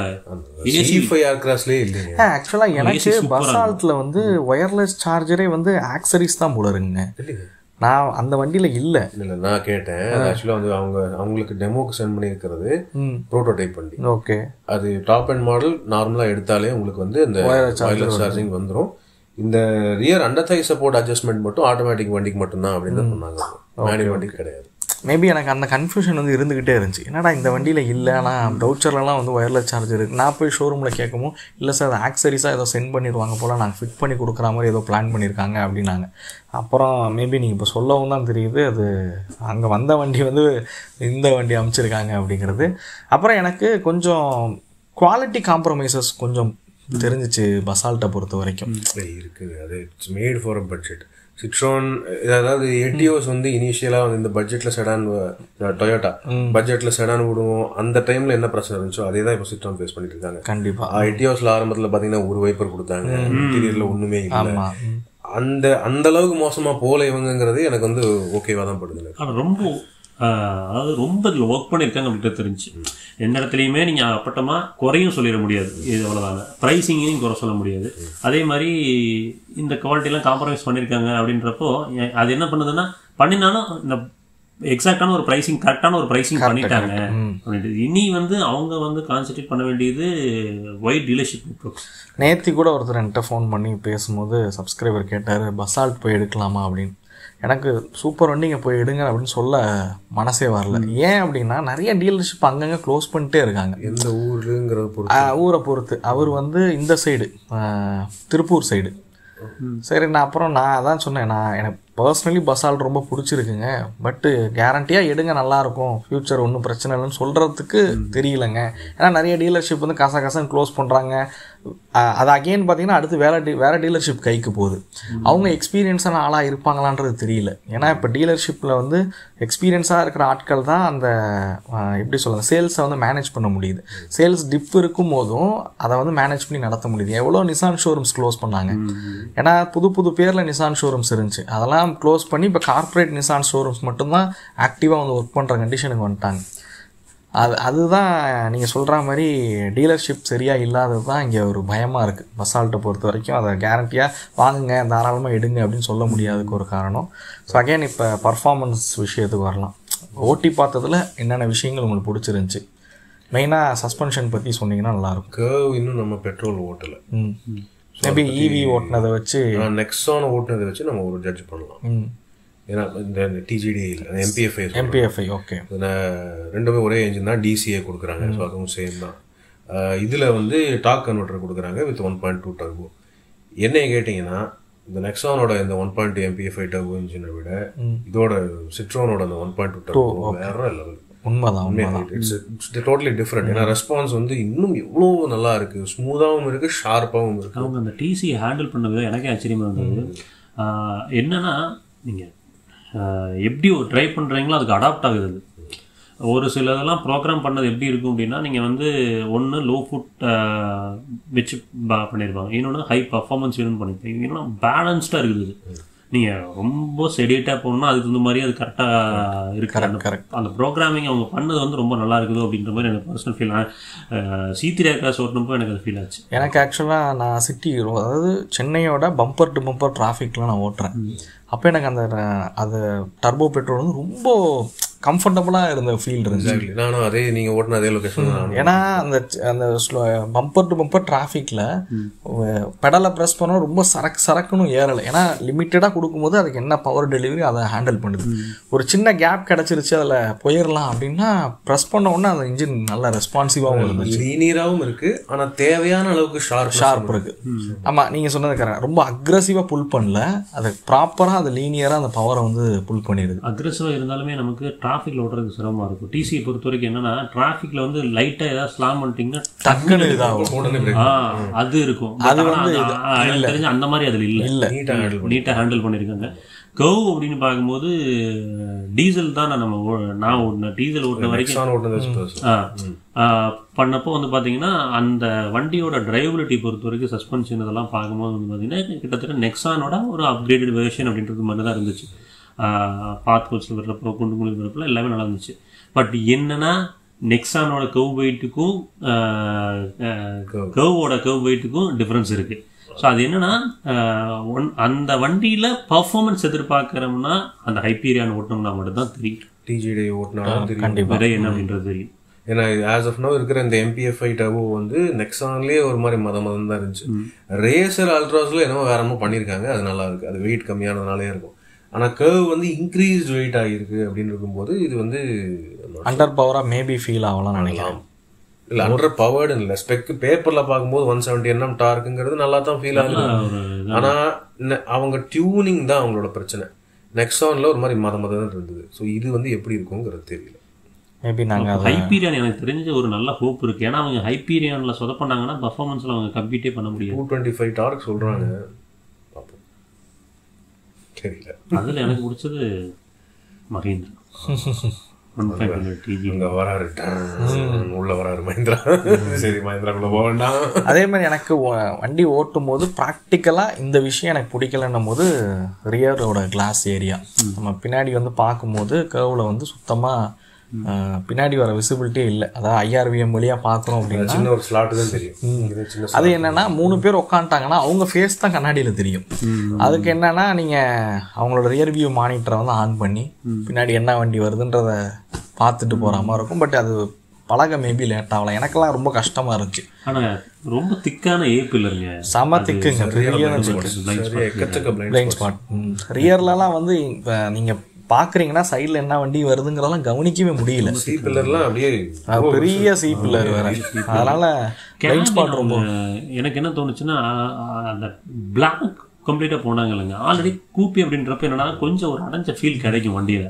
Speaker 1: ஆக்சுவலாக எனக்கு பசால்ட்டில் வந்து ஒயர்லெஸ் சார்ஜரே வந்து ஆக்சரிஸ் தான் போல இருக்குங்க. நான் அந்த வண்டியில் இல்லை
Speaker 2: இல்லை நான் கேட்டேன். ஆக்சுவலாக வந்து அவங்க அவங்களுக்கு டெமோக்கு சென்ட் பண்ணியிருக்கிறது ப்ரோட்டோடைப் வண்டி.
Speaker 1: ஓகே,
Speaker 2: அது டாப் அண்ட் மாடல் நார்மலாக எடுத்தாலே உங்களுக்கு வந்து இந்த ஒயர்லெஸ் சார்ஜிங் வந்துடும். இந்த rear under thigh support adjustment மட்டும் ஆட்டோமேட்டிக் வண்டிக்கு மட்டும்தான் அப்படின்னு சொன்னாங்க, மேனுவல் வண்டிக்கு கிடையாது.
Speaker 1: மேபி எனக்கு அந்த கன்ஃபியூஷன் வந்து இருந்துக்கிட்டே இருந்துச்சு. என்னடா இந்த வண்டியில் இல்லை, ஆனால் ப்ரௌச்சர்லாம் வந்து ஒயர்லெஸ் சார்ஜர் இருக்குது. நான் போய் ஷோரூமில் கேட்கவும் இல்லை சார் அது ஆக்சரிஸாக ஏதோ சென்ட் பண்ணிடுவாங்க போல், நாங்கள் ஃபிட் பண்ணி கொடுக்குற மாதிரி ஏதோ பிளான் பண்ணியிருக்காங்க அப்படின்னாங்க. அப்புறம் மேபி நீங்கள் இப்போ சொல்லவும் தான் தெரியுது அது அங்கே வந்த வண்டி வந்து இந்த வண்டி அமைச்சிருக்காங்க அப்படிங்கிறது. அப்புறம் எனக்கு கொஞ்சம் குவாலிட்டி காம்ப்ரமைசஸ் கொஞ்சம் தெரிஞ்சிச்சு பசால்ட்டை பொறுத்த வரைக்கும்.
Speaker 2: இருக்குது அது it's made for a budget. Citroen அதாவது எட்டியோஸ் வந்து இனிஷியலாக வந்து இந்த பட்ஜெட்டில் செடான், டொயோட்டா பட்ஜெட்டில் செடான் விடுவோம் அந்த டைமில் என்ன பிரச்சனை இருந்துச்சோ அதே தான் இப்போ சிட்ரோன் ஃபேஸ் பண்ணிட்டு இருக்காங்க.
Speaker 1: கண்டிப்பாக
Speaker 2: எட்டியோஸில் ஆரம்பத்தில் பார்த்தீங்கன்னா ஒரு வைப்பர் கொடுத்தாங்க, இன்டீரியரில் ஒன்றுமே இல்லை. அந்த அந்த அளவுக்கு மோசமாக போல இவங்கிறது எனக்கு வந்து ஓகேவாக தான் படுது.
Speaker 3: ஆனால் ரொம்ப அதாவது ரொம்ப இதில் ஒர்க் பண்ணியிருக்காங்க அப்படின்ட்டு தெரிஞ்சு எந்த இடத்துலையுமே நீங்கள் அப்பட்டமாக குறையும் சொல்லிட முடியாது. இது அவ்வளோதாங்க, ப்ரைஸிங்கையும் குறை சொல்ல முடியாது. அதே மாதிரி இந்த குவாலிட்டிலாம் காம்ப்ரமைஸ் பண்ணியிருக்காங்க அப்படின்றப்போ அது என்ன பண்ணுதுன்னா பண்ணினாலும் இந்த எக்ஸாக்டான ஒரு ப்ரைஸிங் கரெக்டான ஒரு ப்ரைஸிங் பண்ணிட்டாங்க அப்படின்ட்டு. இனி வந்து அவங்க வந்து கான்சென்ட்ரேட் பண்ண வேண்டியது ஒயிட் டீலர்ஷிப் நெட்வொர்க்ஸ்.
Speaker 1: நேற்று கூட ஒருத்தர் என்கிட்ட ஃபோன் பண்ணி பேசும்போது சப்ஸ்கிரைபர் கேட்டார் பசால்ட் போய் எடுக்கலாமா அப்படின்னு. எனக்கு சூப்பர் வண்டிங்க போய் எடுங்க அப்படின்னு சொல்ல மனசே வரல. ஏன் அப்படின்னா நிறைய டீலர்ஷிப் அங்கங்கே க்ளோஸ் பண்ணிட்டே இருக்காங்க.
Speaker 2: எந்த ஊருங்கிறத பொறுத்து
Speaker 1: ஊரை பொறுத்து. அவர் வந்து இந்த சைடு திருப்பூர் சைடு. சரி நான் அப்புறம் நான் அதான் சொன்னேன், நான் எனக்கு பர்சனலி பசால்ட் ரொம்ப பிடிச்சிருக்குங்க, பட்டு கேரண்டியாக எடுங்க நல்லாயிருக்கும், ஃப்யூச்சர் ஒன்றும் பிரச்சனை இல்லைன்னு சொல்கிறதுக்கு தெரியலைங்க. ஏன்னா நிறைய டீலர்ஷிப் வந்து கச கசன்னு க்ளோஸ் பண்ணுறாங்க. அது அகெயின் பார்த்தீங்கன்னா அடுத்து வேறு டீ வேறு டீலர்ஷிப் கைக்கு போகுது. அவங்க எக்ஸ்பீரியன்ஸான ஆளாக இருப்பாங்களான்றது தெரியல. ஏன்னா இப்போ டீலர்ஷிப்பில் வந்து எக்ஸ்பீரியன்ஸாக இருக்கிற ஆட்கள் தான் அந்த எப்படி சொல்லுங்கள் சேல்ஸை வந்து மேனேஜ் பண்ண முடியுது. சேல்ஸ் டிப் இருக்கும் போதும் அதை வந்து மேனேஜ் பண்ணி நடத்த முடியுது. எவ்வளோ நிசான் ஷோரூம்ஸ் க்ளோஸ் பண்ணாங்க. ஏன்னா புது புது பேரில் நிசான் ஷோரூம்ஸ் இருந்துச்சு, அதெல்லாம் க்ளோஸ் பண்ணி இப்போ கார்ப்பரேட் நிசான் ஷோரூம்ஸ் மட்டும்தான் ஆக்டிவாக வந்து ஒர்க் பண்ணுற கண்டிஷனுக்கு வந்துட்டாங்க. அது அதுதான் நீங்கள் சொல்கிற மாதிரி டீலர்ஷிப் சரியாக இல்லாதது தான் இங்கே ஒரு பயமாக இருக்குது பசால்ட்டை பொறுத்த வரைக்கும். அதை கேரண்டியாக வாங்குங்க தாராளமாக எடுங்க அப்படின்னு சொல்ல முடியாதுக்கு ஒரு காரணம். ஸோ அகெயின் இப்போ பர்ஃபார்மன்ஸ் விஷயத்துக்கு வரலாம். ஓட்டி பார்த்ததில் என்னென்ன விஷயங்கள் உங்களுக்கு பிடிச்சிருந்துச்சி? மெயினாக சஸ்பென்ஷன் பற்றி சொன்னீங்கன்னா நல்லாயிருக்கும்.
Speaker 2: கர்வ் இன்னும் நம்ம பெட்ரோல் ஓட்டலை.
Speaker 1: ம் மேபி ஈவி ஓட்டினதை வச்சு
Speaker 2: நெக்ஸான் ஓட்டினதை வச்சு நம்ம ஒரு ஜட்ஜ் பண்ணலாம்.
Speaker 1: ம்
Speaker 2: ஏன்னா இந்த டிஜிடி இல்லை எம்பிஎஃப்ஐ
Speaker 1: எம்பிஎஃப்ஐ ஓகே
Speaker 2: ரெண்டுமே ஒரே என்ஜின் தான், டிசிஏ கொடுக்குறாங்க. ஸோ அதுவும் சேம் தான். இதில் வந்து டாக் கன்வெர்ட்டர் கொடுக்குறாங்க with one point two turbo. என்னைய கேட்டிங்கன்னா இந்த நெக்ஸானோட இந்த one point two MPFI turbo இன்ஜினை விட இதோட சிட்ரோனோட அந்த ஒன் பாயிண்ட் டூ டர்போ வேற லெவல்.
Speaker 1: உண்மைதான் உண்மைதான்.
Speaker 2: It's it's totally different. ஏன்னா ரெஸ்பான்ஸ் வந்து இன்னும் எவ்வளோ நல்லா இருக்கு, ஸ்மூதாகவும் இருக்கு, ஷார்ப்பாகவும் இருக்கு.
Speaker 3: அவங்க அந்த டிசி ஹேண்டில் பண்ண விதம் எனக்கே ஆச்சரியமா இருந்தது. என்னன்னா நீங்கள் எப்படி ட்ரை பண்ணுறீங்களோ அதுக்கு அடாப்ட் ஆகுது. ஒரு சில இதெல்லாம் ப்ரோக்ராம் பண்ணது எப்படி இருக்கும் அப்படின்னா, நீங்கள் வந்து ஒன்று லோ ஃபுட் வச்சு பண்ணியிருப்பாங்க, இன்னொன்று ஹை பர்ஃபார்மன்ஸ் வேணும்னு பண்ணியிருப்பாங்க, இன்னொன்று பேலன்ஸ்டாக இருக்குது. நீங்கள் ரொம்ப செடியேட்டாக போகணும்னா அதுக்கு இந்த மாதிரி அது கரெக்டாக இருக்கு. அந்த ப்ரோக்ராமிங் அவங்க பண்ணது வந்து ரொம்ப நல்லா இருக்குது அப்படின்ற மாதிரி எனக்கு பர்சனல் ஃபீல். சீத்திரியா கிளாஸ் ஓட்டினப்போ எனக்கு அது ஃபீல் ஆச்சு.
Speaker 1: எனக்கு ஆக்சுவலாக நான் சிட்டி, அதாவது சென்னையோட பம்பர் டு பம்பர் டிராஃபிக்லாம் நான் ஓட்டுறேன். அப்போ எனக்கு அந்த அது டர்போ பெட்ரோல் வந்து ரொம்ப கம்ஃபர்டபுளாக இருந்த ஃபீல் இருந்துச்சு.
Speaker 2: நானும் அதே நீங்கள் ஓட்டின அதே லொக்கேஷன்.
Speaker 1: ஏன்னா அந்த அந்த ஸ்லோ பம்பர் டு பம்பர் டிராஃபிக்கில் பெடலை ப்ரெஸ் பண்ணால் ரொம்ப சரக்கு சரக்குன்னு ஏறலை. ஏன்னா லிமிட்டடாக கொடுக்கும்போது அதுக்கு என்ன பவர் டெலிவரி அதை ஹேண்டில் பண்ணுது. ஒரு சின்ன கேப் கிடச்சிருச்சு அதில் போயிடலாம் அப்படின்னா ப்ரெஸ் பண்ண உடனே அந்த இன்ஜின் நல்லா ரெஸ்பான்சிவாகவும் இருந்துச்சு,
Speaker 2: லீனியராகவும் இருக்குது, ஆனால் தேவையான அளவுக்கு ஷார்ப்
Speaker 1: ஷார்ப் இருக்குது. ஆமாம், நீங்கள் சொன்னது கரெக்ட். ரொம்ப அக்ரெசிவாக புல் பண்ணல, அது ப்ராப்பராக அது லீனியராக அந்த பவரை வந்து புல் பண்ணிடுது.
Speaker 3: அக்ரெசிவாக இருந்தாலுமே நமக்கு டிராஃபிக்ல ஓட்டுறதுக்கு சிரமமாக இருக்கும். டிசியை பொறுத்த வரைக்கும் என்னன்னா, டிராஃபிக்ல வந்து லைட்டா ஏதாவது ஸ்லாம் பண்ணிட்டீங்கன்னா டக்குன்னு இதாகும், அது இருக்கும். அது வந்து தெரிஞ்ச அந்த மாதிரி அதுல இல்ல, நீட்டா ஹேண்டில் பண்ணிருக்காங்க. கர்வ் அப்படின்னு பார்க்கும்போது டீசல் தான் நம்ம நான் ஓட்டின டீசல் ஓட்டின வரைக்கும் பண்ணப்போ வந்து பார்த்தீங்கன்னா, அந்த வண்டியோட டிரைவபிலிட்டி பொறுத்த வரைக்கும் சஸ்பென்ஷன் இதெல்லாம் பார்க்கும்போது வந்து பார்த்தீங்கன்னா கிட்டத்தட்ட நெக்ஸானோட ஒரு அப்கிரேடட் வெர்ஷன் அப்படின்றது மாதிரி தான் இருந்துச்சு. பாத் கோச்சில் வர்றப்போ குண்டு குழி வர்றப்போ எல்லாமே நல்லா இருந்துச்சு. பட் என்னன்னா, நெக்ஸானோட கர்வ் வெயிட்டுக்கும் கர்வோட கர்வ் வெயிட்டுக்கும் டிஃப்ரென்ஸ் இருக்கு. ஸோ அது என்னன்னா, ஒன் அந்த வண்டியில பர்ஃபார்மன்ஸ் எதிர்பார்க்கறோம்னா அந்த ஹைப்பீரியான் ஓட்டணும்னா மட்டும் தான் தெரியும்.
Speaker 2: டிஜிடி ஓட்டினா தெரியும்
Speaker 3: விலை என்ன அப்படின்றது தெரியும்.
Speaker 2: ஏன்னா ஆஸ் ஆஃப் நோ இருக்கிற இந்த எம்பிஎஃப்ஐ டர்போ வந்து நெக்ஸான்லேயே ஒரு மாதிரி மத மதம் தான் இருந்துச்சு. ரேசர் அல்ட்ராஸ்ல என்னமோ வேற என்னமோ பண்ணியிருக்காங்க, அது நல்லா இருக்கு, அது வெயிட் கம்மியானதுனாலே இருக்கும். ஆனால் கர்வ் வந்து இன்க்ரீஸ்ட் வெயிட் ஆகிருக்கு அப்படின்னு இருக்கும்போது இது வந்து
Speaker 1: அண்டர் பவராக மேபி ஃபீல் ஆகலாம் நினைக்கலாம்.
Speaker 2: இல்லை அண்டர் பவர்டு இல்லை, ஸ்பெக் பேப்பரில் பார்க்கும்போது ஒன் செவன்ட்டி என்எம் டார்க்குங்கிறது நல்லா தான் ஃபீல் ஆகுது. ஆனால் அவங்க டியூனிங் தான் அவங்களோட பிரச்சனை. நெக்ஸானில் ஒரு மாதிரி மத மதம் இருந்தது. ஸோ இது வந்து எப்படி இருக்குங்கிறது தெரியல.
Speaker 1: மேபி நாங்கள்
Speaker 3: ஹைப்பீரியான் எனக்கு தெரிஞ்ச ஒரு நல்ல ஹோப் இருக்கு. ஏன்னா அவங்க ஹைப்பீரியானில் சொத பண்ணாங்கன்னா பர்ஃபார்மன்ஸில் அவங்க கம்ப்ளீட்டே பண்ண முடியும்.
Speaker 2: டூ டுவெண்ட்டி ஃபைவ் டார்க் சொல்கிறாங்க, தெரியல.
Speaker 3: அதில் எனக்கு பிடிச்சது மஹிந்திரா
Speaker 2: வராரு உள்ள வராரு மஹிந்திரா. சரி, மஹிந்திராக்குள்ள போக வேண்டாம்.
Speaker 1: அதே மாதிரி எனக்கு வண்டி ஓட்டும் போது ப்ராக்டிக்கலாக இந்த விஷயம் எனக்கு பிடிக்கலன்னும் போது ரியரோட கிளாஸ் ஏரியா நம்ம பின்னாடி வந்து பார்க்கும்போது கர்வில் வந்து சுத்தமாக பின்னாடி வர விசிபிலிட்டியே இல்லை. அதாவது ஐஆர்விஎம் வழியாக பார்க்குறோம் அப்படின்னா
Speaker 2: சின்ன ஒரு ஸ்லாட் தான் தெரியும்.
Speaker 1: அது என்னன்னா, மூணு பேர் உட்காந்துட்டாங்கன்னா அவங்க ஃபேஸ் தான் கண்ணாடியில் தெரியும். அதுக்கு என்னன்னா, நீங்கள் அவங்களோட ரியர் வியூ மானிட்டரை வந்து ஆன் பண்ணி பின்னாடி என்ன வண்டி வருதுன்றத பார்த்துட்டு போகிற மாதிரி இருக்கும். பட் அது பழக மேபி லேட் ஆகலாம். எனக்கெல்லாம் ரொம்ப கஷ்டமாக இருந்துச்சு.
Speaker 3: ஆனால் ரொம்ப திக்கான ஏப் இல்லைங்க,
Speaker 1: செம திக்குங்க, பெரிய பிளைண்ட் ஸ்பாட். ரியர்லலாம் வந்து இப்போ நீங்கள் பார்க்குறீங்கன்னா சைடில் என்ன வண்டி வருதுங்கிறதெல்லாம் கவனிக்கவே முடியல.
Speaker 2: சி பில்லர்லாம் அப்படியே
Speaker 1: பெரிய சி பில்லர் வேற, அதனால பிளைண்ட் ஸ்பாட் ரொம்ப.
Speaker 3: எனக்கு என்ன தோணுச்சுன்னா, அந்த பிளாக் கம்ப்ளீட்டாக போனாங்க இல்லைங்க, ஆல்ரெடி கூப்பி அப்படின்றப்ப என்னன்னா கொஞ்சம் ஒரு அடைஞ்ச ஃபீல் கிடைக்கும் வண்டியில்,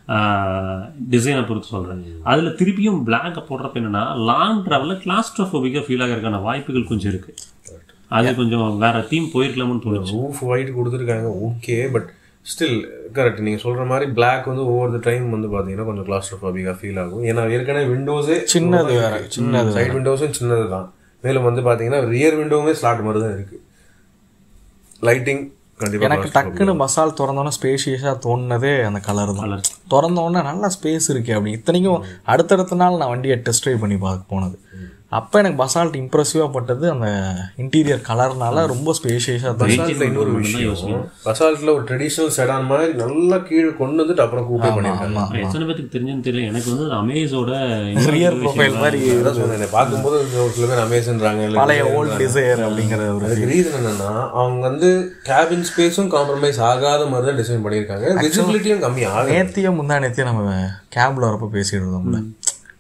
Speaker 3: டிசைனை பொறுத்து சொல்கிறேன். அதில் திருப்பியும் பிளாக்கை போடுறப்ப என்னன்னா லாங் ட்ராவலில் கிளாஸ்ட்ரோஃபோபிக்காக ஃபீல் ஆகிறதுக்கான வாய்ப்புகள் கொஞ்சம் இருக்குது. அது கொஞ்சம் வேற தீம் போயிருக்கலாம்னு தோணுச்சு.
Speaker 2: ரூஃப் ஒயிட் கொடுத்துருக்காங்க, ஓகே, பட் ஸ்டில் கரெக்ட். நீங்கள் சொல்கிற மாதிரி பிளாக் வந்து ஒவ்வொரு த டைம் வந்து பார்த்தீங்கன்னா கொஞ்சம் கிளாஸ்ட்ரோஃபோபிக்காக ஃபீல் ஆகும். ஏன்னா ஏற்கனவே விண்டோஸே
Speaker 1: சின்னது வேறு, சின்னது
Speaker 2: சைட் விண்டோஸும் சின்னது தான். மேலும் வந்து பார்த்தீங்கன்னா ரியர் விண்டோவுமே ஸ்லாட் மாதிரி தான் இருக்குது. லைட்டிங் கண்டிப்பாக
Speaker 1: எனக்கு டக்குன்னு மசால் திறந்தோன்னே ஸ்பேஷியஸாக தோணுனதே அந்த கலர் தான். திறந்தோடனே நல்லா ஸ்பேஸ் இருக்கே அப்படி. இத்தனைக்கும் அடுத்தடுத்த நாள் நான் வண்டியை டெஸ்ட் ட்ரைவ் பண்ணி பார்க்க போனது. அப்போ எனக்கு பசால்ட் இம்ப்ரெசிவாக பட்டது அந்த இன்டீரியர் கலர்னால ரொம்ப ஸ்பேஷியஸாக தான்.
Speaker 2: இன்னொரு விஷயம், பசால்ட்டில் ஒரு ட்ரெடிஷ்னல் செடான் மாதிரி நல்லா கீழே கொண்டு வந்துட்டு அப்புறம் கூப்பே பண்ணிருக்காங்க.
Speaker 3: எத்தனை பேருக்கு தெரிஞ்சுன்னு தெரியல, எனக்கு வந்து அமேஸோட
Speaker 1: ரியர் ப்ரொஃபைல் மாதிரி
Speaker 2: பார்க்கும்போது ஒரு சில பேர் அமேஸ்ன்றாங்க,
Speaker 1: பழைய ஓல்ட் டிசைர் அப்படிங்கிற ஒரு
Speaker 2: ரீசன் என்னன்னா, அவங்க வந்து கேபின் ஸ்பேஸும் காம்ப்ரமைஸ் ஆகாத மாதிரி தான் டிசைன் பண்ணியிருக்காங்க. விசிபிலிட்டியும் கம்மியாக.
Speaker 1: நேத்தியும் முந்தா நேத்தியும் நம்ம கேப்ல வரப்போ பேசிட்டு இருந்தோம்ல,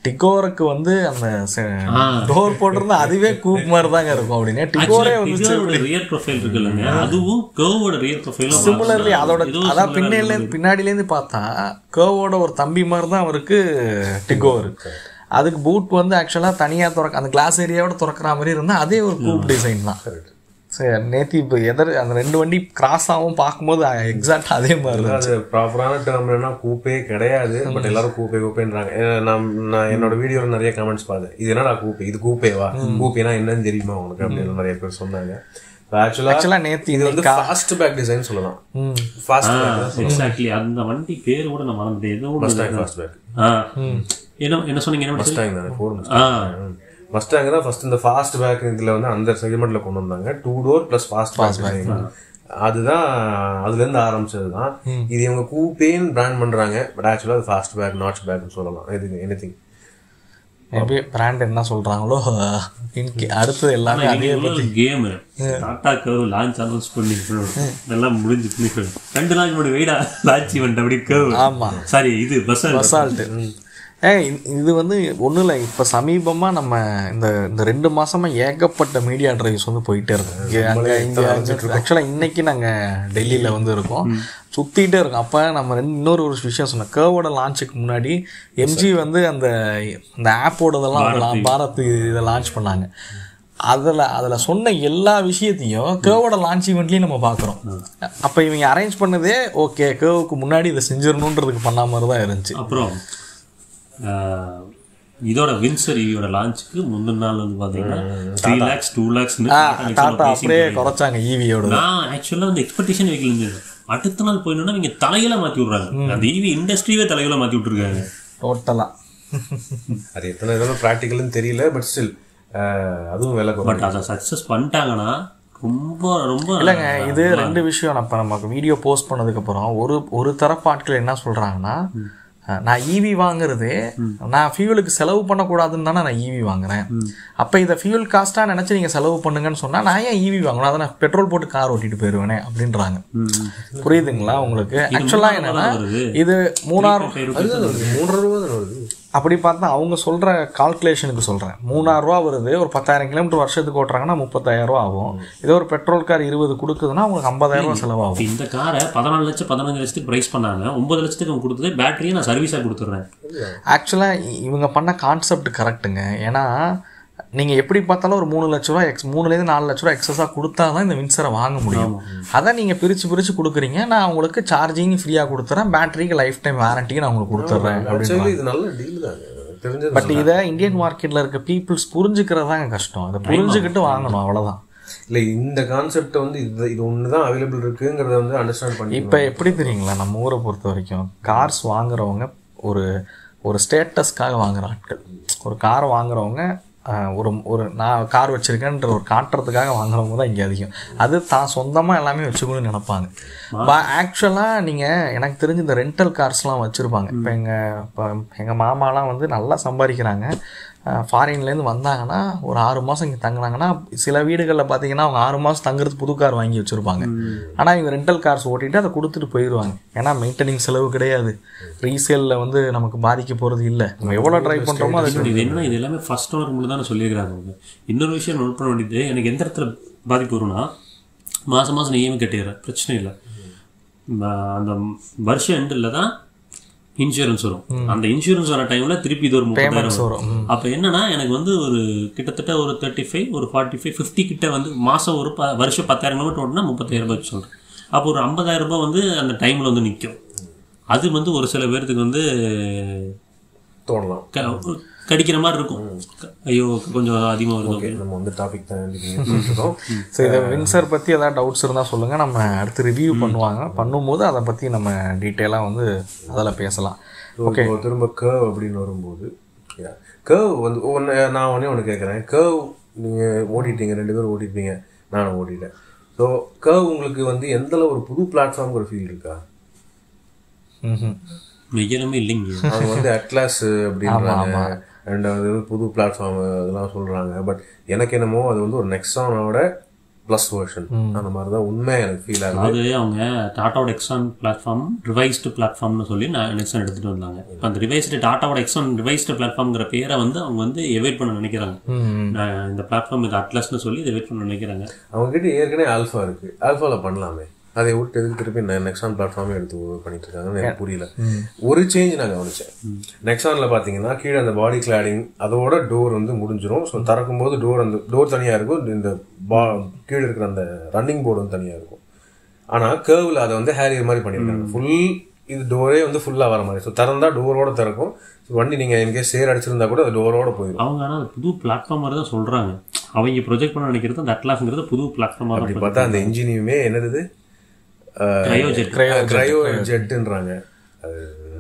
Speaker 1: டிகோருக்கு வந்து அந்த டோர் போட்டிருந்தா அதுவே கூப் மாதிரி தாங்க இருக்கும் அப்படின்னு டிகோரே வந்து
Speaker 3: ரியர் ப்ரொஃபைல் இருக்குல்லங்க, அதுவும் கர்வோட ரியர் ப்ரொஃபைலும்
Speaker 1: சிமிலர்லி அதோட அதான் பின்னாடிலேருந்து பின்னாடிலேருந்து பார்த்தா கர்வோட ஒரு தம்பி மாதிரி தான் அவருக்கு டிகோர். அதுக்கு பூட் வந்து ஆக்சுவலாக தனியாக திறக்க அந்த கிளாஸ் ஏரியாவோட திறக்கிற மாதிரி இருந்தால் அதே ஒரு கூப் டிசைன் தான். சரி நேற்று இப்போ எதர் அந்த ரெண்டு வண்டி கிராஸ் ஆகும் பார்க்கும்போது எக்ஸாக்டாக அதே மாதிரி தான்.
Speaker 2: அது ப்ராப்பரான டேர்ம் என்ன கூப்பே கிடையாது, பட் எல்லாரும் கூப்பே கூப்பேன்றாங்க. நான் நான் என்னோட வீடியோவில் நிறைய கமெண்ட்ஸ் பார்த்தேன், இது என்னடா கூப்பே, இது கூப்பேவா, கூப்பேனா என்னன்னு தெரியுமா உனக்கு அப்படின்னு நிறைய பேர் சொன்னாங்க. ஆக்சுவலா நேத்து இது வந்து ஃபாஸ்ட் பேக் டிசைன் சொல்லலாம். ஃபாஸ்ட் பேக்
Speaker 3: எக்ஸாக்ட்லி அந்த வண்டி பேர் கூட நான் மறந்துட்டேன். ஏதோ
Speaker 2: மஸ்டாங் ஃபாஸ்ட் பேக்.
Speaker 3: ஆ என்ன என்ன சொன்னீங்க? என்ன
Speaker 2: மஸ்டாங் தானே, ஃபோர் மஸ்டாங். மஸ்டாங் தான் ஃபர்ஸ்ட் இந்த ஃபாஸ்ட் பேக் இதுல வந்து அந்த செக்மெண்ட்ல கொண்டு வந்தாங்க. Two door plus fastback, அதுதான் அதுல இருந்து ஆரம்பிச்சது தான். இது இவங்க கூப்பேன்னு பிராண்ட் பண்றாங்க, பட் ஆக்சுவலா அது ஃபாஸ்ட் பேக் நாட்ச் பேக்னு சொல்லலாம். இது எனிதிங்
Speaker 1: மேபி பிராண்ட் என்ன சொல்றாங்களோ அடுத்து எல்லாமே அதே பத்தி
Speaker 3: came Tata Curvv launch announce பண்ணி எல்லாம் முடிஞ்சு ரெண்டு நாள் முன்னாடி வெயிடா லான்ச் ஈவென்ட் அப்படி கர்வ்.
Speaker 1: ஆமா
Speaker 3: சாரி இது பசால்ட்.
Speaker 1: ஏ இது வந்து ஒன்றும் இல்லை, இப்போ சமீபமாக நம்ம இந்த இந்த ரெண்டு மாதமாக ஏகப்பட்ட மீடியா ட்ரைவ்ஸ் வந்து போயிட்டே இருக்கோம். இங்கே அங்கே இங்கே ஆக்சுவலாக இன்றைக்கி நாங்கள் டெல்லியில் வந்து இருக்கோம், சுற்றிகிட்டே இருக்கோம். அப்போ நம்ம ரெண்டு இன்னொரு ஒரு விஷயம் சொன்னோம், கர்வோட லான்ச்சுக்கு முன்னாடி எம்ஜி வந்து அந்த அந்த ஆப்போடதெல்லாம் பாரத் இதை லான்ச் பண்ணாங்க. அதில் அதில் சொன்ன எல்லா விஷயத்தையும் கர்வோட லான்ச் ஈவெண்ட்லேயும் நம்ம பார்க்குறோம். அப்போ இவங்க அரேஞ்ச் பண்ணதே ஓகே கர்வுக்கு முன்னாடி இதை செஞ்சிடணுன்றதுக்கு பண்ண மாதிரி தான் இருந்துச்சு.
Speaker 3: அப்புறம் இதோட வின்சர் ஈவியோட லான்ச்சுக்கு முந்தின நாள் வந்து பார்த்தீங்கன்னா த்ரீ லேக்ஸ் டூ லேக்ஸ்
Speaker 1: அப்படியே குறைச்சாங்க ஈவியோட.
Speaker 3: நான் ஆக்சுவலாக வந்து எக்ஸ்பெக்டேஷன் வைக்கல இருந்தது. அடுத்த நாள் போயிடணும்னா இவங்க தலையில மாற்றி விட்றாங்க, அந்த ஈவி இண்டஸ்ட்ரியே தலையில மாற்றி விட்டுருக்காங்க
Speaker 1: டோட்டலாக.
Speaker 2: அது எத்தனை இதெல்லாம் ப்ராக்டிக்கல்னு தெரியல, பட் ஸ்டில் அதுவும் வேலை.
Speaker 3: பட் அதை சக்ஸஸ் பண்ணிட்டாங்கன்னா ரொம்ப ரொம்ப
Speaker 1: இல்லைங்க. இது ரெண்டு விஷயம். இப்போ நமக்கு வீடியோ போஸ்ட் பண்ணதுக்கப்புறம் ஒரு ஒரு தரப்பு ஆட்கள் என்ன சொல்கிறாங்கன்னா, நான் ஈவி வாங்குறது நான் ஃபியூலுக்கு செலவு பண்ணக்கூடாதுன்னு தானே நான் ஈவி வாங்குறேன். அப்போ இதை ஃபியூல் காஸ்ட்டாக நினச்சி நீங்கள் செலவு பண்ணுங்கன்னு சொன்னால் நான் ஏன் ஈவி வாங்கணும், அதை நான் பெட்ரோல் போட்டு கார் ஓட்டிட்டு போயிடுவேனே அப்படின்றாங்க. புரியுதுங்களா உங்களுக்கு? ஆக்சுவலாக என்னன்னா இது மூணாயிரம்
Speaker 2: மூன்று ரூபா தானே வருது.
Speaker 1: அப்படி பார்த்தா அவங்க சொல்கிற கால்குலேஷனுக்கு சொல்கிறேன், மூணாயிரரூவா வருது, ஒரு பத்தாயிரம் கிலோமீட்டர் வருஷத்துக்கு ஓட்டுறாங்கன்னா முப்பத்தாயிரம் ரூபா ஆகும். இதே ஒரு பெட்ரோல் கார் இருபது கொடுக்குதுன்னா அவங்களுக்கு ஐம்பதாயிரம் ரூபா செலவாகும்.
Speaker 3: இந்த காரை பதினாலு லட்சம் பதினஞ்சு லட்சத்துக்கு ப்ரைஸ் பண்ணாங்க, ஒன்பது லட்சத்துக்கு அவங்க கொடுத்தது பேட்டரியை நான் சர்வீஸாக கொடுத்துட்றேன்.
Speaker 1: ஆக்சுவலாக இவங்க பண்ண கான்செப்ட் கரெக்டுங்க. ஏன்னா நீங்கள் எப்படி பார்த்தாலும் ஒரு மூணு லட்ச ரூபா எக்ஸ் மூணுலேருந்து நாலு லட்ச ரூபா எக்ஸஸாக கொடுத்தா தான் இந்த வின்சரை வாங்க முடியும். அதை நீங்கள் பிரித்து பிரித்து கொடுக்குறீங்க, நான் உங்களுக்கு சார்ஜிங் ஃப்ரீயாக கொடுத்துறேன், பேட்டரிக்கு லைஃப் டைம் வாரண்டிக்கு நான் உங்களுக்கு கொடுத்துட்றேன் அப்படின்னு. பட் இதை இந்தியன் மார்க்கெட்டில் இருக்க பீப்புள்ஸ் புரிஞ்சுக்கிறதாங்க கஷ்டம். அதை புரிஞ்சுக்கிட்டு வாங்கணும், அவ்வளோதான்.
Speaker 2: இல்லை இந்த கான்செப்ட் வந்து இது இது ஒன்று தான் அவைலபிள் இருக்குங்கிறத வந்து அண்டர்ஸ்டாண்ட் பண்ணி.
Speaker 1: இப்போ எப்படி தெரியுங்களா, நம்ம ஊரை பொறுத்த வரைக்கும் கார்ஸ் வாங்குறவங்க ஒரு ஒரு ஸ்டேட்டஸ்க்காக வாங்குற ஆட்கள். ஒரு கார் வாங்குறவங்க ஒரு ஒரு நான் கார் வச்சுருக்கேன்ற ஒரு காட்டுறதுக்காக வாங்குறவங்க தான் இங்கே அதிகம். அது தான் சொந்தமாக எல்லாமே வச்சுக்கணும்னு நினைப்பாங்க. ஆக்சுவலாக நீங்கள் எனக்கு தெரிஞ்சு இந்த ரெண்டல் கார்ஸ்லாம் வச்சுருப்பாங்க. இப்போ எங்கள் இப்போ எங்கள் மாமாலாம் வந்து நல்லா சம்பாதிக்கிறாங்க. ஃபாரின்லேருந்து வந்தாங்கன்னா ஒரு ஆறு மாதம் இங்கே தங்கினாங்கன்னா சில வீடுகளில் பார்த்தீங்கன்னா அவங்க ஆறு மாதம் தங்குறது புது கார் வாங்கி வச்சுருப்பாங்க. ஆனால் இவங்க ரெண்டல் கார்ஸ் ஓட்டிகிட்டு அதை கொடுத்துட்டு போயிடுவாங்க. ஏன்னா மெயின்டெனிங் செலவு கிடையாது, ரீசேலில் வந்து நமக்கு பாதிக்க போகிறது இல்லை. நம்ம எவ்வளோ ட்ரை பண்ணுறோமோ அது
Speaker 3: இது என்ன இது எல்லாமே ஃபர்ஸ்ட் ஓனர் மட்டும் தான் சொல்லியிருக்கிறாங்க. இன்னொரு விஷயம் நோட் பண்ண வேண்டியது, எனக்கு எந்த இடத்துல பாதிப்பு வரும்னா மாதம் மாதம் இஎம்ஐ கட்டிடுறேன், பிரச்சனை இல்லை. அந்த வருஷம் எண்டில் தான் இன்சூரன்ஸ் வரும். அந்த இன்சூரன்ஸ் வர டைம்ல திருப்பி இது ஒரு முப்பதாயிரம் வரும். அப்ப என்னன்னா எனக்கு வந்து ஒரு கிட்டத்தட்ட ஒரு தேர்ட்டி ஃபைவ் ஒரு ஃபார்ட்டி ஃபைவ் ஃபிஃப்டி கிட்ட வந்து மாசம் ஒரு வருஷம் பத்தாயிரம் கிலோமீட்டர் ஓட்டினா முப்பத்தாயிரம் ரூபாய் சொல்றேன். அப்போ ஒரு ஐம்பதாயிரம் ரூபாய் வந்து அந்த டைம்ல வந்து நிற்கும். அது வந்து ஒரு சில பேருக்கு வந்து
Speaker 2: தோணலாம்,
Speaker 3: கடிக்கிற மாதிரி இருக்கும். ஐயோ கொஞ்சம் அதிகமாக இருக்கும்.
Speaker 2: நம்ம வந்து டாபிக் தான்.
Speaker 1: ஸோ இதை வின்சர் பற்றி ஏதாவது டவுட்ஸ் இருந்தால் சொல்லுங்கள், நம்ம அடுத்து ரிவ்யூ பண்ணுவாங்க. பண்ணும்போது அதை பற்றி நம்ம டீட்டெயிலாக வந்து அதில் பேசலாம்.
Speaker 2: ஓகே, திரும்ப கர்வ் அப்படின்னு வரும்போது கர்வ் வந்து ஒன்று நான் ஒன்றே ஒன்று கேட்குறேன். கர்வ் நீங்கள் ஓட்டிட்டீங்க, ரெண்டு பேரும் ஓட்டிட்டீங்க, நானும் ஓட்டிட்டேன். ஸோ கர்வ் உங்களுக்கு வந்து எந்தளவு ஒரு புது பிளாட்ஃபார்ம் ஒரு ஃபீல் இருக்கா?
Speaker 3: மிகமே இல்லைங்க.
Speaker 2: அவங்க வந்து அட்லாஸ் அப்படின்றாங்க, ரெண்டாவது புது பிளாட்ஃபார்ம் அதெல்லாம் சொல்கிறாங்க. பட் எனக்கு என்னமோ அது வந்து ஒரு நெக்ஸானோட ப்ளஸ் வெர்ஷன் அந்த மாதிரி தான் உண்மை எனக்கு ஃபீல் ஆகுது.
Speaker 3: அது அவங்க டாட்டாவோட எக்ஸான் பிளாட்ஃபார்ம் ரிவைஸ்டு பிளாட்ஃபார்ம்னு சொல்லி நான் நெக்ஸான் எடுத்துகிட்டு வந்தாங்க. இப்போ அந்த ரிவைஸ்டு டாட்டாவோட எக்ஸான் ரிவைஸ்டு பிளாட்ஃபார்ம்ங்கிற பேரை வந்து அவங்க வந்து எவைட் பண்ண நினைக்கிறாங்க. இந்த பிளாட்ஃபார்ம் இது அட்லஸ்ன்னு சொல்லி இதை எவைட் பண்ண நினைக்கிறாங்க.
Speaker 2: அவங்க கிட்ட ஏற்கனவே ஆல்ஃபா இருக்குது, ஆல்ஃபாவில் பண்ணலாமே, அதை விட்டு எதுக்கு திருப்பி நெக்ஸான் பிளாட்ஃபார்மே எடுத்து பண்ணிட்டு இருக்காங்கன்னு எனக்கு புரியல. ஒரு சேஞ்ச் நான் கவனிச்சேன். நெக்ஸானில் பார்த்தீங்கன்னா கீழே அந்த பாடி கிளாடிங் அதோட டோர் வந்து முடிஞ்சிடும். ஸோ திறக்கும் போது டோர் அந்த டோர் தனியாக இருக்கும், இந்த பா கீழே இருக்கிற அந்த ரன்னிங் போர்டு வந்து தனியாக இருக்கும். ஆனால் கேர்வில் அதை வந்து ஹேரியர் மாதிரி பண்ணியிருக்காங்க. ஃபுல் இது டோரே வந்து ஃபுல்லாக வர மாதிரி. ஸோ திறந்தா டோரோட திறக்கும். வண்டி நீங்கள் எங்கேயே சேர் அடிச்சிருந்தா கூட அது டோரோட போயிடும்.
Speaker 3: அவங்க ஆனால் அது புது பிளாட்ஃபார்ம் மாதிரி தான் சொல்கிறாங்க. அவங்க ப்ரொஜெக்ட் பண்ண நினைக்கிறது அந்த அட்லாஸ்ங்கிறது புது பிளாட்ஃபார்மாக
Speaker 2: அப்படி பார்த்தா அந்த இன்ஜினியுமே என்னது கிரையோ ஜெட்டுன்றாங்க. அது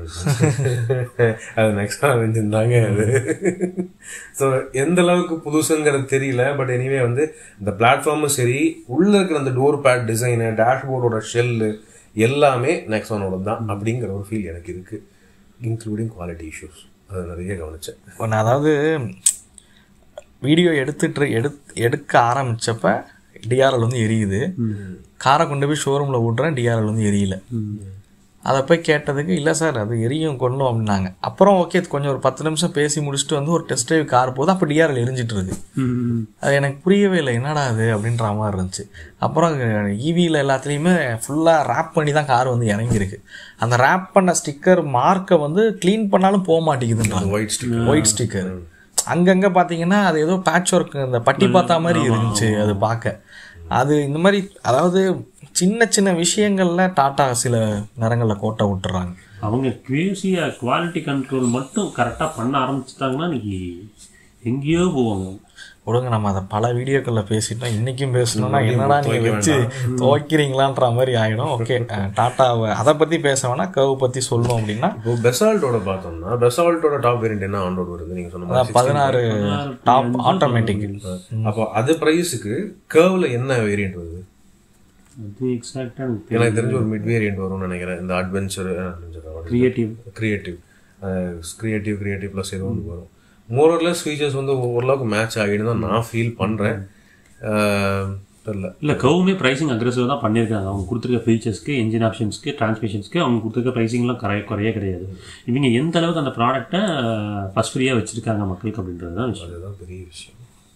Speaker 2: அது நெக்ஸ்ட் இருந்தாங்க. அது ஸோ எந்த அளவுக்கு புதுசுங்கிறது தெரியல. பட் எனிவே வந்து இந்த பிளாட்ஃபார்மும் சரி, உள்ள இருக்கிற அந்த டோர் பேட் டிசைனு, டேஷ்போர்டோட ஷெல்லு எல்லாமே நெக்ஸானோட தான் அப்படிங்கிற ஒரு ஃபீல் எனக்கு இருக்கு, இன்க்ளூடிங் குவாலிட்டி இஷ்யூஸ். அதை நிறைய கவனிச்சேன்.
Speaker 1: ஒன்று அதாவது வீடியோ எடுத்துட்டு எடு எடுக்க ஆரம்பிச்சப்ப டிஆர்எல் வந்து எரியுது. காரை கொண்டு போய் ஷோரூமில் விட்றேன், டிஆர்எல் வந்து எரியல. அதை போய் கேட்டதுக்கு இல்லை சார் அது எரியும் கொள்ளும் அப்படின்னாங்க. அப்புறம் ஓகே கொஞ்சம் ஒரு பத்து நிமிஷம் பேசி முடிச்சுட்டு வந்து ஒரு டெஸ்ட் ட்ரைவ் கார் போகுது, அப்போ டிஆர்எல் எரிஞ்சிட்டு இருக்கு. அது எனக்கு புரியவே இல்லை, என்னடா அது அப்படின்ற மாதிரி இருந்துச்சு. அப்புறம் ஈவியில் எல்லாத்துலேயுமே ஃபுல்லாக ரேப் பண்ணி தான் கார் வந்து இறங்கியிருக்கு. அந்த ரேப் பண்ண ஸ்டிக்கர் மார்க்கை வந்து க்ளீன் பண்ணாலும் போக மாட்டேங்குதுன்றாங்க. ஒயிட் ஸ்டிக்கர் ஒயிட் ஸ்டிக்கர் அங்கங்கே பார்த்தீங்கன்னா அது ஏதோ பேட்ச் ஒர்க் இந்த பட்டி பார்த்தா மாதிரி இருந்துச்சு அது பார்க்க. அது இந்த மாதிரி அதாவது சின்ன சின்ன விஷயங்கள்ல டாட்டா சில நேரங்களில் கோட்டை விட்டுறாங்க.
Speaker 3: அவங்க கியூசியா குவாலிட்டி கண்ட்ரோல் மட்டும் கரெக்டாக பண்ண ஆரம்பிச்சிட்டாங்கன்னா இன்னைக்கு எங்கேயோ போவாங்க.
Speaker 1: விடுங்க, நம்ம அதை பல வீடியோக்களில் பேசிட்டோம். இன்றைக்கும் பேசணும்னா என்னடா நீங்கள் வச்சு துவைக்கிறீங்களான்ற மாதிரி ஆகிடும். ஓகே, டாட்டாவை அதை பற்றி பேச வேணா, கர்வ் பற்றி சொல்லணும் அப்படின்னா
Speaker 2: இப்போ பெசால்ட்டோட பார்த்தோம்னா பெசால்ட்டோட டாப் வேரியன்ட் என்ன ஆன் ரோட் வருது நீங்கள் சொன்ன
Speaker 1: பதினாறு டாப் ஆட்டோமேட்டிக்.
Speaker 2: அப்போ அது ப்ரைஸுக்கு கர்வில் என்ன வேரியன்ட் வருது?
Speaker 3: அது எக்ஸாக்டாக
Speaker 2: எனக்கு தெரிஞ்ச ஒரு மிட் வேரியன்ட் வரும்னு நினைக்கிறேன். இந்த adventure
Speaker 3: creative
Speaker 2: creative creative creative plus ஏதோ ஒன்று வரும். மோரர்லெஸ் ஃபீச்சர்ஸ் வந்து ஓரளவுக்கு மேட்ச் ஆகிடும் தான் நான் ஃபீல் பண்ணுறேன். தெரியல.
Speaker 3: இல்லை கவுமே ப்ரைஸிங் அக்ரெசிவாக தான் பண்ணியிருக்காங்க. அவங்க கொடுத்துருக்க ஃபீச்சர்ஸ்க்கு, என்ஜின் ஆப்ஷன்ஸ்க்கு, டிரான்ஸ்மிஷன்ஸ்க்கு அவங்க கொடுத்துருக்க ப்ரைஸிங்லாம் கரைய குறைய கிடையாது. இவங்க எந்த அளவுக்கு அந்த ப்ராடக்டை ஃபஸ்ட் ஃப்ரீயாக வச்சுருக்காங்க மக்களுக்கு அப்படின்றது தான் விஷயம்.
Speaker 2: அதுதான் பெரிய விஷயம்.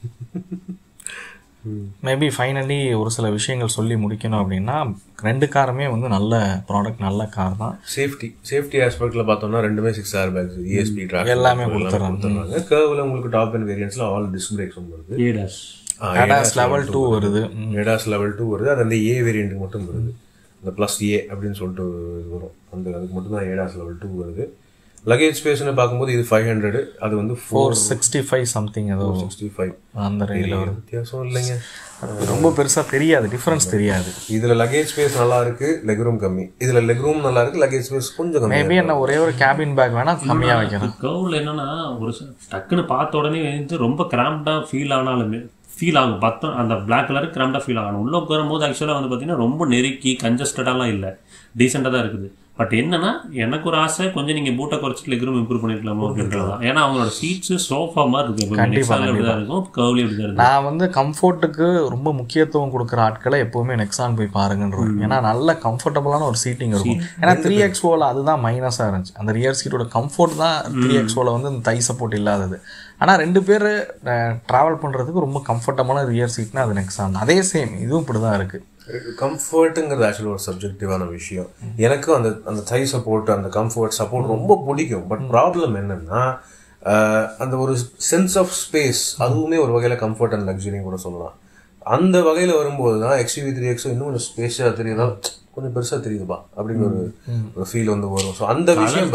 Speaker 1: மேபி ஃபைனலி ஒரு சில விஷயங்கள் சொல்லி முடிக்கணும் அப்படின்னா, ரெண்டு காருமே வந்து நல்ல ப்ராடக்ட், நல்ல கார் தான்.
Speaker 2: சேஃப்டி சேஃப்டி ஆஸ்பெக்ட்ல பார்த்தோம்னா ரெண்டுமே six airbags, ESP track
Speaker 1: எல்லாமே கொடுத்துறாங்க.
Speaker 2: கர்வ்ல உங்களுக்கு டாப் அண்ட் வேரியன்ட்ஸ்ல ஆல் டிஸ்க் பிரேக்ஸ் வருது.
Speaker 3: ஏடாஸ்
Speaker 1: ஏடாஸ் லெவல் டூ வருது.
Speaker 2: ஏடாஸ் லெவல் டூ வருது. அது அந்த ஏ வேரியண்ட்டுக்கு மட்டும் வருது. இந்த ப்ளஸ் ஏ அப்படின்னு சொல்லிட்டு வரும். அந்த அதுக்கு மட்டும் தான் ஏடாஸ் லெவல் டூ வருது. லக்கேஜ் ஸ்பேஸ்னு பார்க்கும்போது இது ஃபைவ் ஹண்ட்ரட், அது வந்து ஃபோர்
Speaker 1: சிக்ஸ்டி ஃபைவ் சம்திங், ஏதோ
Speaker 2: சிக்ஸ்டி ஃபைவ்
Speaker 1: அந்த ரேஞ்சில் வரும்.
Speaker 2: வித்தியாசம் இல்லைங்க,
Speaker 1: ரொம்ப பெருசாக தெரியாது, டிஃப்ரென்ஸ் தெரியாது.
Speaker 2: இதில் லக்கேஜ் ஸ்பேஸ் நல்லா இருக்கு, லெக் ரூம் கம்மி. இதில் லெக் ரூம் நல்லா இருக்கு, லக்கேஜ் ஸ்பேஸ் கொஞ்சம் கம்மி.
Speaker 1: மேபி என்ன ஒரே ஒரு கேபின் பேக் வேணா கம்மியாக வைக்கிறேன்.
Speaker 3: கவுல என்னன்னா ஒரு டக்குன்னு பார்த்த உடனே வந்து ரொம்ப கிராம்டாக ஃபீல் ஆனாலுமே ஃபீல் ஆகும். பார்த்தோம் அந்த பிளாக் கலர் கிராம்டாக ஃபீல் ஆகணும். உள்ளே உட்காரும் போது ஆக்சுவலாக வந்து பார்த்தீங்கன்னா ரொம்ப நெருக்கி கன்ஜஸ்டடாலாம் இல்லை, டீசெண்டாக தான் இருக்குது. பட் என்னன்னா எனக்கு ஒரு ஆசை, கொஞ்சம் நீங்கள் பூட்டை குறைச்சிட்டு லெக் ரூம் இம்ப்ரூவ் பண்ணிருக்கலாமோ அப்படின்றது தான். ஏன்னா அவங்களோட சீட்ஸு சோஃபா மாதிரி இருக்கும், கண்டிப்பாக இருக்கும், கர்வ்லி அப்படி தான் இருக்கும்.
Speaker 1: நான் வந்து கம்ஃபர்ட்டுக்கு ரொம்ப முக்கியத்துவம் கொடுக்குற ஆட்களை எப்போவுமே நெக்ஸான் போய் பாருங்கன்றோம். ஏன்னா நல்ல கம்ஃபர்டபுளான ஒரு சீட்டிங் இருக்கும். ஏன்னா த்ரீ எக்ஸ்ஓவில் அதுதான் மைனஸாக இருந்துச்சு. அந்த ரியர் சீட்டோட கம்ஃபர்ட் தான் த்ரீ எக்ஸ்ஓவில் வந்து இந்த தை சப்போர்ட் இல்லாதது. ஆனால் ரெண்டு பேர் ட்ராவல் பண்ணுறதுக்கு ரொம்ப கம்ஃபர்டபுளான ரியர் சீட்னா அது நெக்ஸான். அதே சேம் இதுவும் இப்படி தான் இருக்குது.
Speaker 2: கம்ஃபர்ட்டுங்கிறது ஆக்சுவலி ஒரு சப்ஜெக்டிவான விஷயம். எனக்கும் அந்த அந்த தை சப்போர்ட், அந்த கம்ஃபர்ட் சப்போர்ட் ரொம்ப பிடிக்கும். பட் ப்ராப்ளம் என்னன்னா அந்த ஒரு சென்ஸ் ஆஃப் ஸ்பேஸ், அதுவுமே ஒரு வகையில் கம்ஃபர்ட் அண்ட் லக்ஸரியும் கூட சொல்லலாம். அந்த வகையில் வரும்போது தான் எக்ஸ்யூவி த்ரீ எக்ஸோ இன்னும் கொஞ்சம் ஸ்பேஸாக தெரியுதா, கொஞ்சம் பெருசாக தெரியுதுப்பா அப்படின்னு ஒரு ஒரு ஃபீல் வந்து வரும். ஸோ அந்த விஷயம்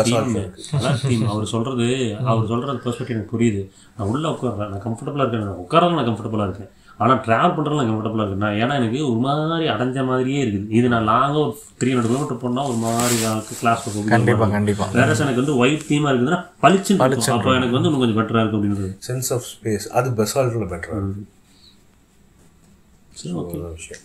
Speaker 3: அவர் சொல்றது அவர் சொல்றது பெர்ஸ்பெக்டிவ் எனக்கு புரியுது. நான் உள்ள உட்கார்றேன், நான் கம்ஃபர்டபுளாக இருக்கேன், நான் உட்காரலாம், நான் கம்ஃபர்டபுளாக இருக்கேன். ஆனால் ட்ராவல் பண்ணுறதுலாம் கம்ஃபர்டபுளாக இருக்குது. நான் ஏன்னா எனக்கு ஒரு மாதிரி அடைஞ்ச மாதிரியே இருக்குது. இது நான் லாங்காக ஒரு த்ரீ ஹண்ட்ரட் கிலோமீட்டர் போனால் ஒரு மாதிரி கிளாஸ் போகும்.
Speaker 1: கண்டிப்பாக கண்டிப்பாக
Speaker 3: வேற எனக்கு வந்து ஒயிட் தீமாக இருக்குதுன்னா பளிச்சு பளிச்சு, அப்போ எனக்கு வந்து இன்னும் கொஞ்சம் பெட்டராக இருக்கும் அப்படின்றது
Speaker 2: சென்ஸ் ஆஃப் ஸ்பேஸ். அது பெசால்ட்டில் பெட்டராக இருக்குது.
Speaker 3: சரி, ஓகே
Speaker 2: விஷயம்.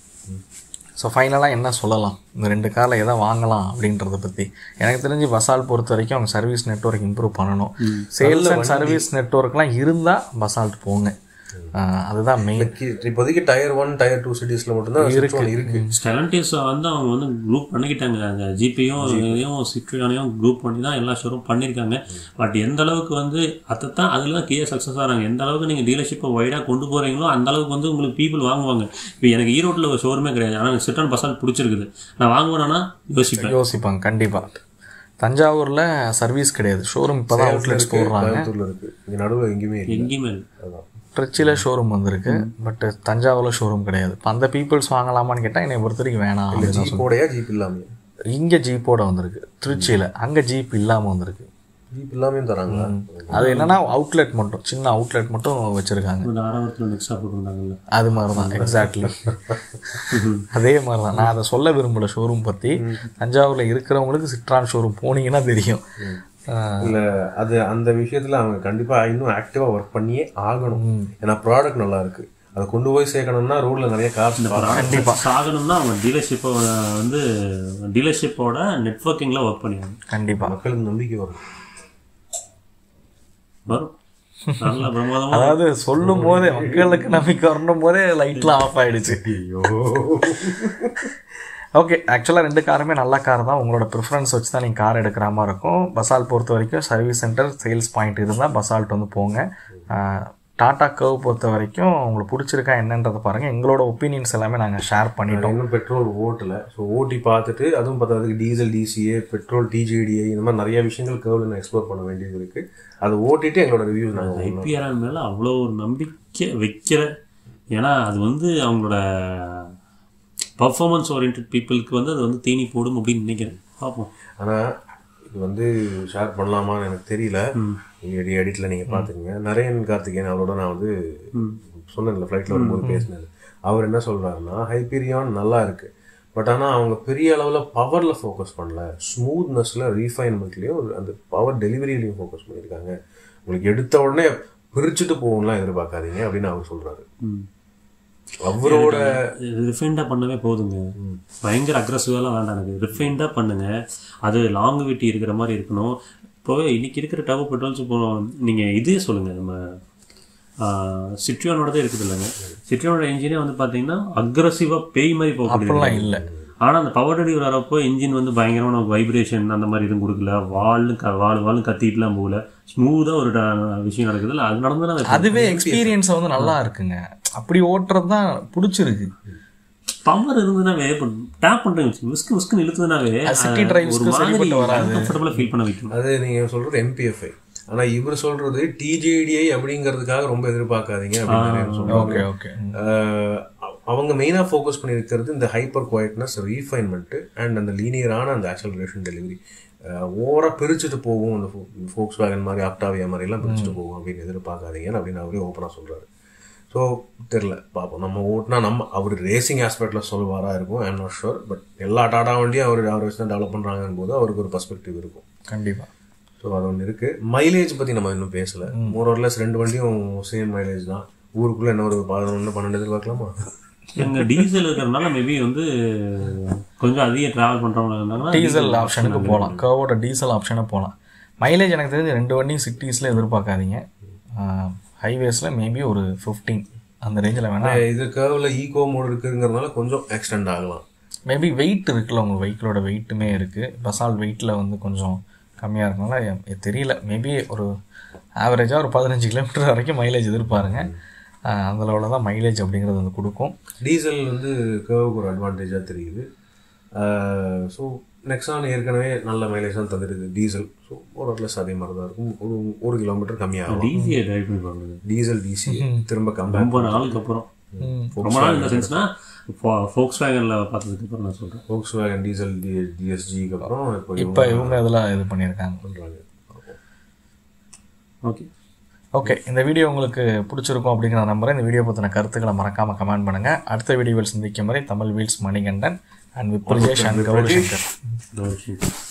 Speaker 1: ஸோ ஃபைனலாக என்ன சொல்லலாம், இந்த ரெண்டு காரில் எதை வாங்கலாம் அப்படின்றத பற்றி? எனக்கு தெரிஞ்சு பசால் பொறுத்த வரைக்கும் அவங்க சர்வீஸ் நெட்வொர்க் இம்ப்ரூவ் பண்ணணும். சேல்ஸ் அண்ட் சர்வீஸ் நெட்வொர்க்லாம் இருந்தால் பசால்ட் போங்க. அதுதான் மெயின்.
Speaker 2: இப்போதைக்கு டயர் ஒன் டயர் டூ சிட்டிஸ்ல மட்டும்தான் இருக்கு இருக்கு
Speaker 3: ஸ்டெலன்டிஸ் வந்து அவங்க வந்து குரூப் பண்ணிக்கிட்டாங்க. அந்த ஜிபியும் இதையும் சிட்ரியானையும் குரூப் பண்ணி தான் எல்லா ஷோரும் பண்ணியிருக்காங்க. பட் எந்த அளவுக்கு வந்து அதைத்தான் அதில் தான் கிளியர் சக்ஸஸ் ஆகிறாங்க. எந்த அளவுக்கு நீங்கள் டீலர்ஷிப்பை வைடாக கொண்டு போகிறீங்களோ அந்த அளவுக்கு வந்து உங்களுக்கு பீப்புள் வாங்குவாங்க. இப்போ எனக்கு ஈரோட்டில் ஒரு ஷோருமே கிடையாது, ஆனால் எனக்கு சிட்ரான் பசால்ட் பிடிச்சிருக்குது, நான் வாங்குவேன்னா யோசிப்பேன்
Speaker 1: யோசிப்பாங்க கண்டிப்பாக. தஞ்சாவூரில் சர்வீஸ் கிடையாது, ஷோரூம் இப்போ தான் அவுட்லெட்ஸ் போடுறாங்க.
Speaker 2: நடுவில் எங்கேயுமே
Speaker 3: எங்கேயுமே
Speaker 1: திருச்சியில் ஷோரூம் வந்திருக்கு, பட் தஞ்சாவூரில் ஷோரூம் கிடையாது. இப்போ அந்த பீப்புள்ஸ் வாங்கலாமான்னு கேட்டால் என்னை பொறுத்த வரைக்கும் வேணாம்.
Speaker 2: ஜீப்போடையா ஜீப் இல்லாமல்
Speaker 1: இங்கே ஜீப்போட வந்திருக்கு திருச்சியில், அங்கே ஜீப் இல்லாமல் வந்திருக்கு.
Speaker 2: ஜீப் இல்லாமல் தராங்க.
Speaker 1: அது என்னன்னா அவுட்லெட் மட்டும், சின்ன அவுட்லெட் மட்டும் வச்சுருக்காங்க. அது மாதிரி தான் எக்ஸாக்ட்லி அதே மாதிரி தான். நான் அதை சொல்ல விரும்பல ஷோரூம் பற்றி. தஞ்சாவூரில் இருக்கிறவங்களுக்கு சிட்ரான் ஷோரூம் போனீங்கன்னா தெரியும்.
Speaker 2: இல்லை அது அந்த விஷயத்தில் அவங்க கண்டிப்பாக இன்னும் ஆக்டிவாக ஒர்க் பண்ணியே ஆகணும். ஏன்னா ப்ராடக்ட் நல்லா இருக்கு, அதை கொண்டு போய் சேர்க்கணும்னா ரோட்ல நிறைய காசு
Speaker 3: கண்டிப்பாக ஆகணும்னா அவங்க டீலர்ஷிப்பை வந்து டீலர்ஷிப்போட நெட்வொர்க்கிங்கில் ஒர்க் பண்ணிடுவாங்க.
Speaker 1: கண்டிப்பாக
Speaker 2: மக்களுக்கு நம்பிக்கை வரும்
Speaker 3: வரும்
Speaker 1: அதாவது சொல்லும் போதே மக்களுக்கு நம்பிக்கை வரணும் போதே லைட்லாம் ஆஃப் ஆயிடுச்சு. ஓகே, ஆக்சுவலாக ரெண்டு காருமே நல்ல கார் தான். உங்களோட ப்ரிஃபரன்ஸ் வச்சு தான் நீங்கள் கார் எடுக்கிற மாதிரி இருக்கும். பசால்ட் பொறுத்த வரைக்கும் சர்வீஸ் சென்டர் சேல்ஸ் பாயிண்ட் இருந்தால் பசால்ட் வந்து போங்க. டாடா கர்வ் பொறுத்த வரைக்கும் உங்களுக்கு பிடிச்சிருக்கா என்னன்றதை பாருங்கள். எங்களோட ஒப்பீனியன்ஸ் எல்லாமே நாங்கள் ஷேர் பண்ணிட்டோம்.
Speaker 2: இன்னும் பெட்ரோல் ஓட்டலை, ஸோ ஓட்டி பார்த்துட்டு அதுவும் பார்த்ததுக்கு டீசல் டிசிஏ பெட்ரோல் டிஜிடிஐ இந்த மாதிரி நிறைய விஷயங்கள் கர்வில் நான் எக்ஸ்ப்ளோர் பண்ண வேண்டியது இருக்குது. அதை ஓட்டிட்டு எங்களோட ரிவ்யூஸ் நாங்கள்
Speaker 3: ஐபிஆர் மேலே அவ்வளோ ஒரு நம்பிக்கை வைக்கிற, ஏன்னா அது வந்து அவங்களோட பர்ஃபார்மன்ஸ் ஓரியன்ட் பீப்புளுக்கு வந்து அது வந்து தீனி போடும் அப்படின்னு நினைக்கிறேன். பார்ப்போம்.
Speaker 2: ஆனால் இது வந்து ஷேர் பண்ணலாமான்னு எனக்கு தெரியல. நீங்கள் எடிட்டில் நீங்கள் பார்த்துக்கங்க. நரேன் கார்த்திகேயன் அவரோட நான் வந்து சொன்னேன்ல ஃப்ளைட்டில் வரும்போது பேசினது. அவர் என்ன சொல்கிறாருன்னா, ஹைபீரியான் நல்லா இருக்குது, பட் ஆனால் அவங்க பெரிய அளவில் பவரில் ஃபோக்கஸ் பண்ணல, ஸ்மூத்னஸில் ரீஃபைன்மெண்ட்லேயும் அந்த பவர் டெலிவரியிலையும் ஃபோக்கஸ் பண்ணியிருக்காங்க. உங்களுக்கு எடுத்த உடனே பிரிச்சுட்டு போகணும்லாம் எதிர்பார்க்காதீங்க அப்படின்னு அவர் சொல்கிறாரு. அவரோட
Speaker 3: ரிஃபைண்டாக பண்ணவே போதுங்க, பயங்கர அக்ரஸிவாலாம் வேண்டாம் எனக்கு. ரிஃபைண்டாக பண்ணுங்க, அது லாங்குவிட்டி இருக்கிற மாதிரி இருக்கணும். இப்போ இன்னைக்கு இருக்கிற டவ் பெட்ரோல்ஸ் இப்போ நீங்கள் இதே சொல்லுங்கள், நம்ம சிட்ரியானோட தான் இருக்குது இல்லைங்க. சிட்ரியானோட இன்ஜினே வந்து பார்த்தீங்கன்னா அக்ரஸிவாக பேய் மாதிரி போகலாம் இல்லை. ஆனால் அந்த பவர் டெலிவரி வரப்போ இன்ஜின் வந்து பயங்கரமான வைப்ரேஷன் அந்த மாதிரி எதுவும் கொடுக்கல, வால்னு க வால் வால்னு கத்திட்டுலாம் போகல, ஸ்மூத்தாக ஒரு விஷயம் நடக்குது இல்லை. அது நடந்ததுன்னா
Speaker 1: அதுவே எக்ஸ்பீரியன்ஸ் வந்து நல்லா இருக்குங்க. அப்படி ஓட்டுறது தான் பிடிச்சிருக்கு.
Speaker 3: பவர் இருந்ததுனாவே டேப் பண்ணுறேன் விஸ்கு விஸ்குன்னு இழுத்துனாவே
Speaker 1: சிட்டி டிரைவ்ஸ்க்கு சரிப்பட்டு வராது,
Speaker 3: கம்ஃபர்டபுளாக ஃபீல் பண்ண வைக்கணும்.
Speaker 2: அது நீங்கள் சொல்கிறது எம்பிஎஃப்ஐ, ஆனால் இவர் சொல்கிறது டிஜேடிஐ அப்படிங்கிறதுக்காக ரொம்ப எதிர்பார்க்காதீங்க அப்படின்னு சொல்லுவாங்க.
Speaker 1: ஓகே ஓகே
Speaker 2: அவங்க மெயினாக ஃபோக்கஸ் பண்ணியிருக்கிறது இந்த ஹைப்பர் குவைட்னஸ், ரீஃபைன்மெண்ட்டு அண்ட் அந்த லீனியரான அந்த ஆக்சலரேஷன் டெலிவரி. ஓவராக பிரிச்சுட்டு போகும், அந்த ஃபோக்ஸ் வேகன் மாதிரி ஆக்டாவியா மாதிரிலாம் பிரிச்சுட்டு போகும் அப்படின்னு எதிர்பார்க்காதீங்கன்னு அப்படின்னு அவரே ஓப்பனாக சொல்கிறாரு. ஸோ தெரில பார்ப்போம், நம்ம ஓட்டினா நம்ம அவர் ரேசிங் ஆஸ்பெக்டில் சொல்வாராக இருக்கும், I am not sure. But எல்லா டாடா வண்டியும் அவர் அவர் வச்சு தான் டெவலப் பண்ணுறாங்கன்னு போது அவருக்கு ஒரு பர்ஸ்பெக்டிவ் இருக்கும் கண்டிப்பாக. ஸோ அது ஒன்று இருக்குது. மைலேஜ் பற்றி நம்ம இன்னும் பேசலை. மோர் ஆர்லெஸ் ரெண்டு வண்டியும் சேம் மைலேஜ் தான். ஊருக்குள்ளே என்ன ஒரு பதினொன்று பன்னெண்டு எதிர்பார்க்கலாமா?
Speaker 3: எங்கள் டீசல் இருக்கிறதுனால மேபி வந்து கொஞ்சம் அதிக ட்ராவல் பண்ணுறவங்க இருந்தாங்கன்னா
Speaker 1: டீசல் ஆப்ஷனுக்கு போகலாம், கர்வோட டீசல் ஆப்ஷனை போகலாம். மைலேஜ் எனக்கு தெரிஞ்சு ரெண்டு வண்டியும் சிட்டிஸில் எதிர்பார்க்காதீங்க, ஹைவேஸில் மேபி ஒரு ஃபிஃப்டீன் அந்த ரேஞ்சில் வேணால்.
Speaker 2: இது கர்வில் ஈகோ மோட் இருக்குங்கிறதுனால கொஞ்சம் எக்ஸ்டெண்ட் ஆகலாம்.
Speaker 1: மேபி வெயிட் இருக்குல்ல, உங்கள் வெஹிக்கிளோட வெயிட்டுமே இருக்குது. பசால்ட் வெயிட்டில் வந்து கொஞ்சம் கம்மியாக இருக்கனால தெரியல, மேபி ஒரு ஆவரேஜாக ஒரு பதினஞ்சு கிலோமீட்டர் வரைக்கும் மைலேஜ் எதிர்பாருங்க. அந்த லெவலில் தான் மைலேஜ் அப்படிங்கிறது வந்து கொடுக்கும்.
Speaker 2: டீசல் வந்து கர்வுக்கு ஒரு அட்வான்டேஜாக தெரியுது. ஸோ நெக்ஸான் ஏற்கனவே நல்ல மைலேஜ் தான் தந்துடுது டீசல். ஸோ ஒரு ப்ளஸ் அதே மாதிரி தான் இருக்கும், ஒரு ஒரு கிலோமீட்டர் கம்மியாகும்.
Speaker 3: டிசியை ட்ரைவ் பண்ணி பாருங்க,
Speaker 2: டீசல் டிசி திரும்ப கம்பேர்
Speaker 3: ரொம்ப நாளுக்கு அப்புறம், ரொம்ப நாள் இந்த சென்ஸ்னா ஃபோக்ஸ் வேகனில் பார்த்ததுக்கு அப்புறம் நான் சொல்கிறேன்.
Speaker 2: ஃபோக்ஸ் வேகன் டீசல் டி டிஎஸ்ஜிக்கு அப்புறம் இப்போ
Speaker 1: இப்போ இவங்க அதெல்லாம் இது பண்ணியிருக்காங்க
Speaker 2: பண்ணுறாங்க.
Speaker 3: ஓகே
Speaker 1: ஓகே இந்த வீடியோ உங்களுக்கு பிடிச்சிருக்கும் அப்படிங்கிற நம்பரை இந்த வீடியோ பற்றின கருத்துக்களை மறக்காமல் கமெண்ட் பண்ணுங்கள். அடுத்த வீடியோவில் சந்திக்கும் வரை Tamil wheels Manikandan and Vibrajesh and Gauri Shankar.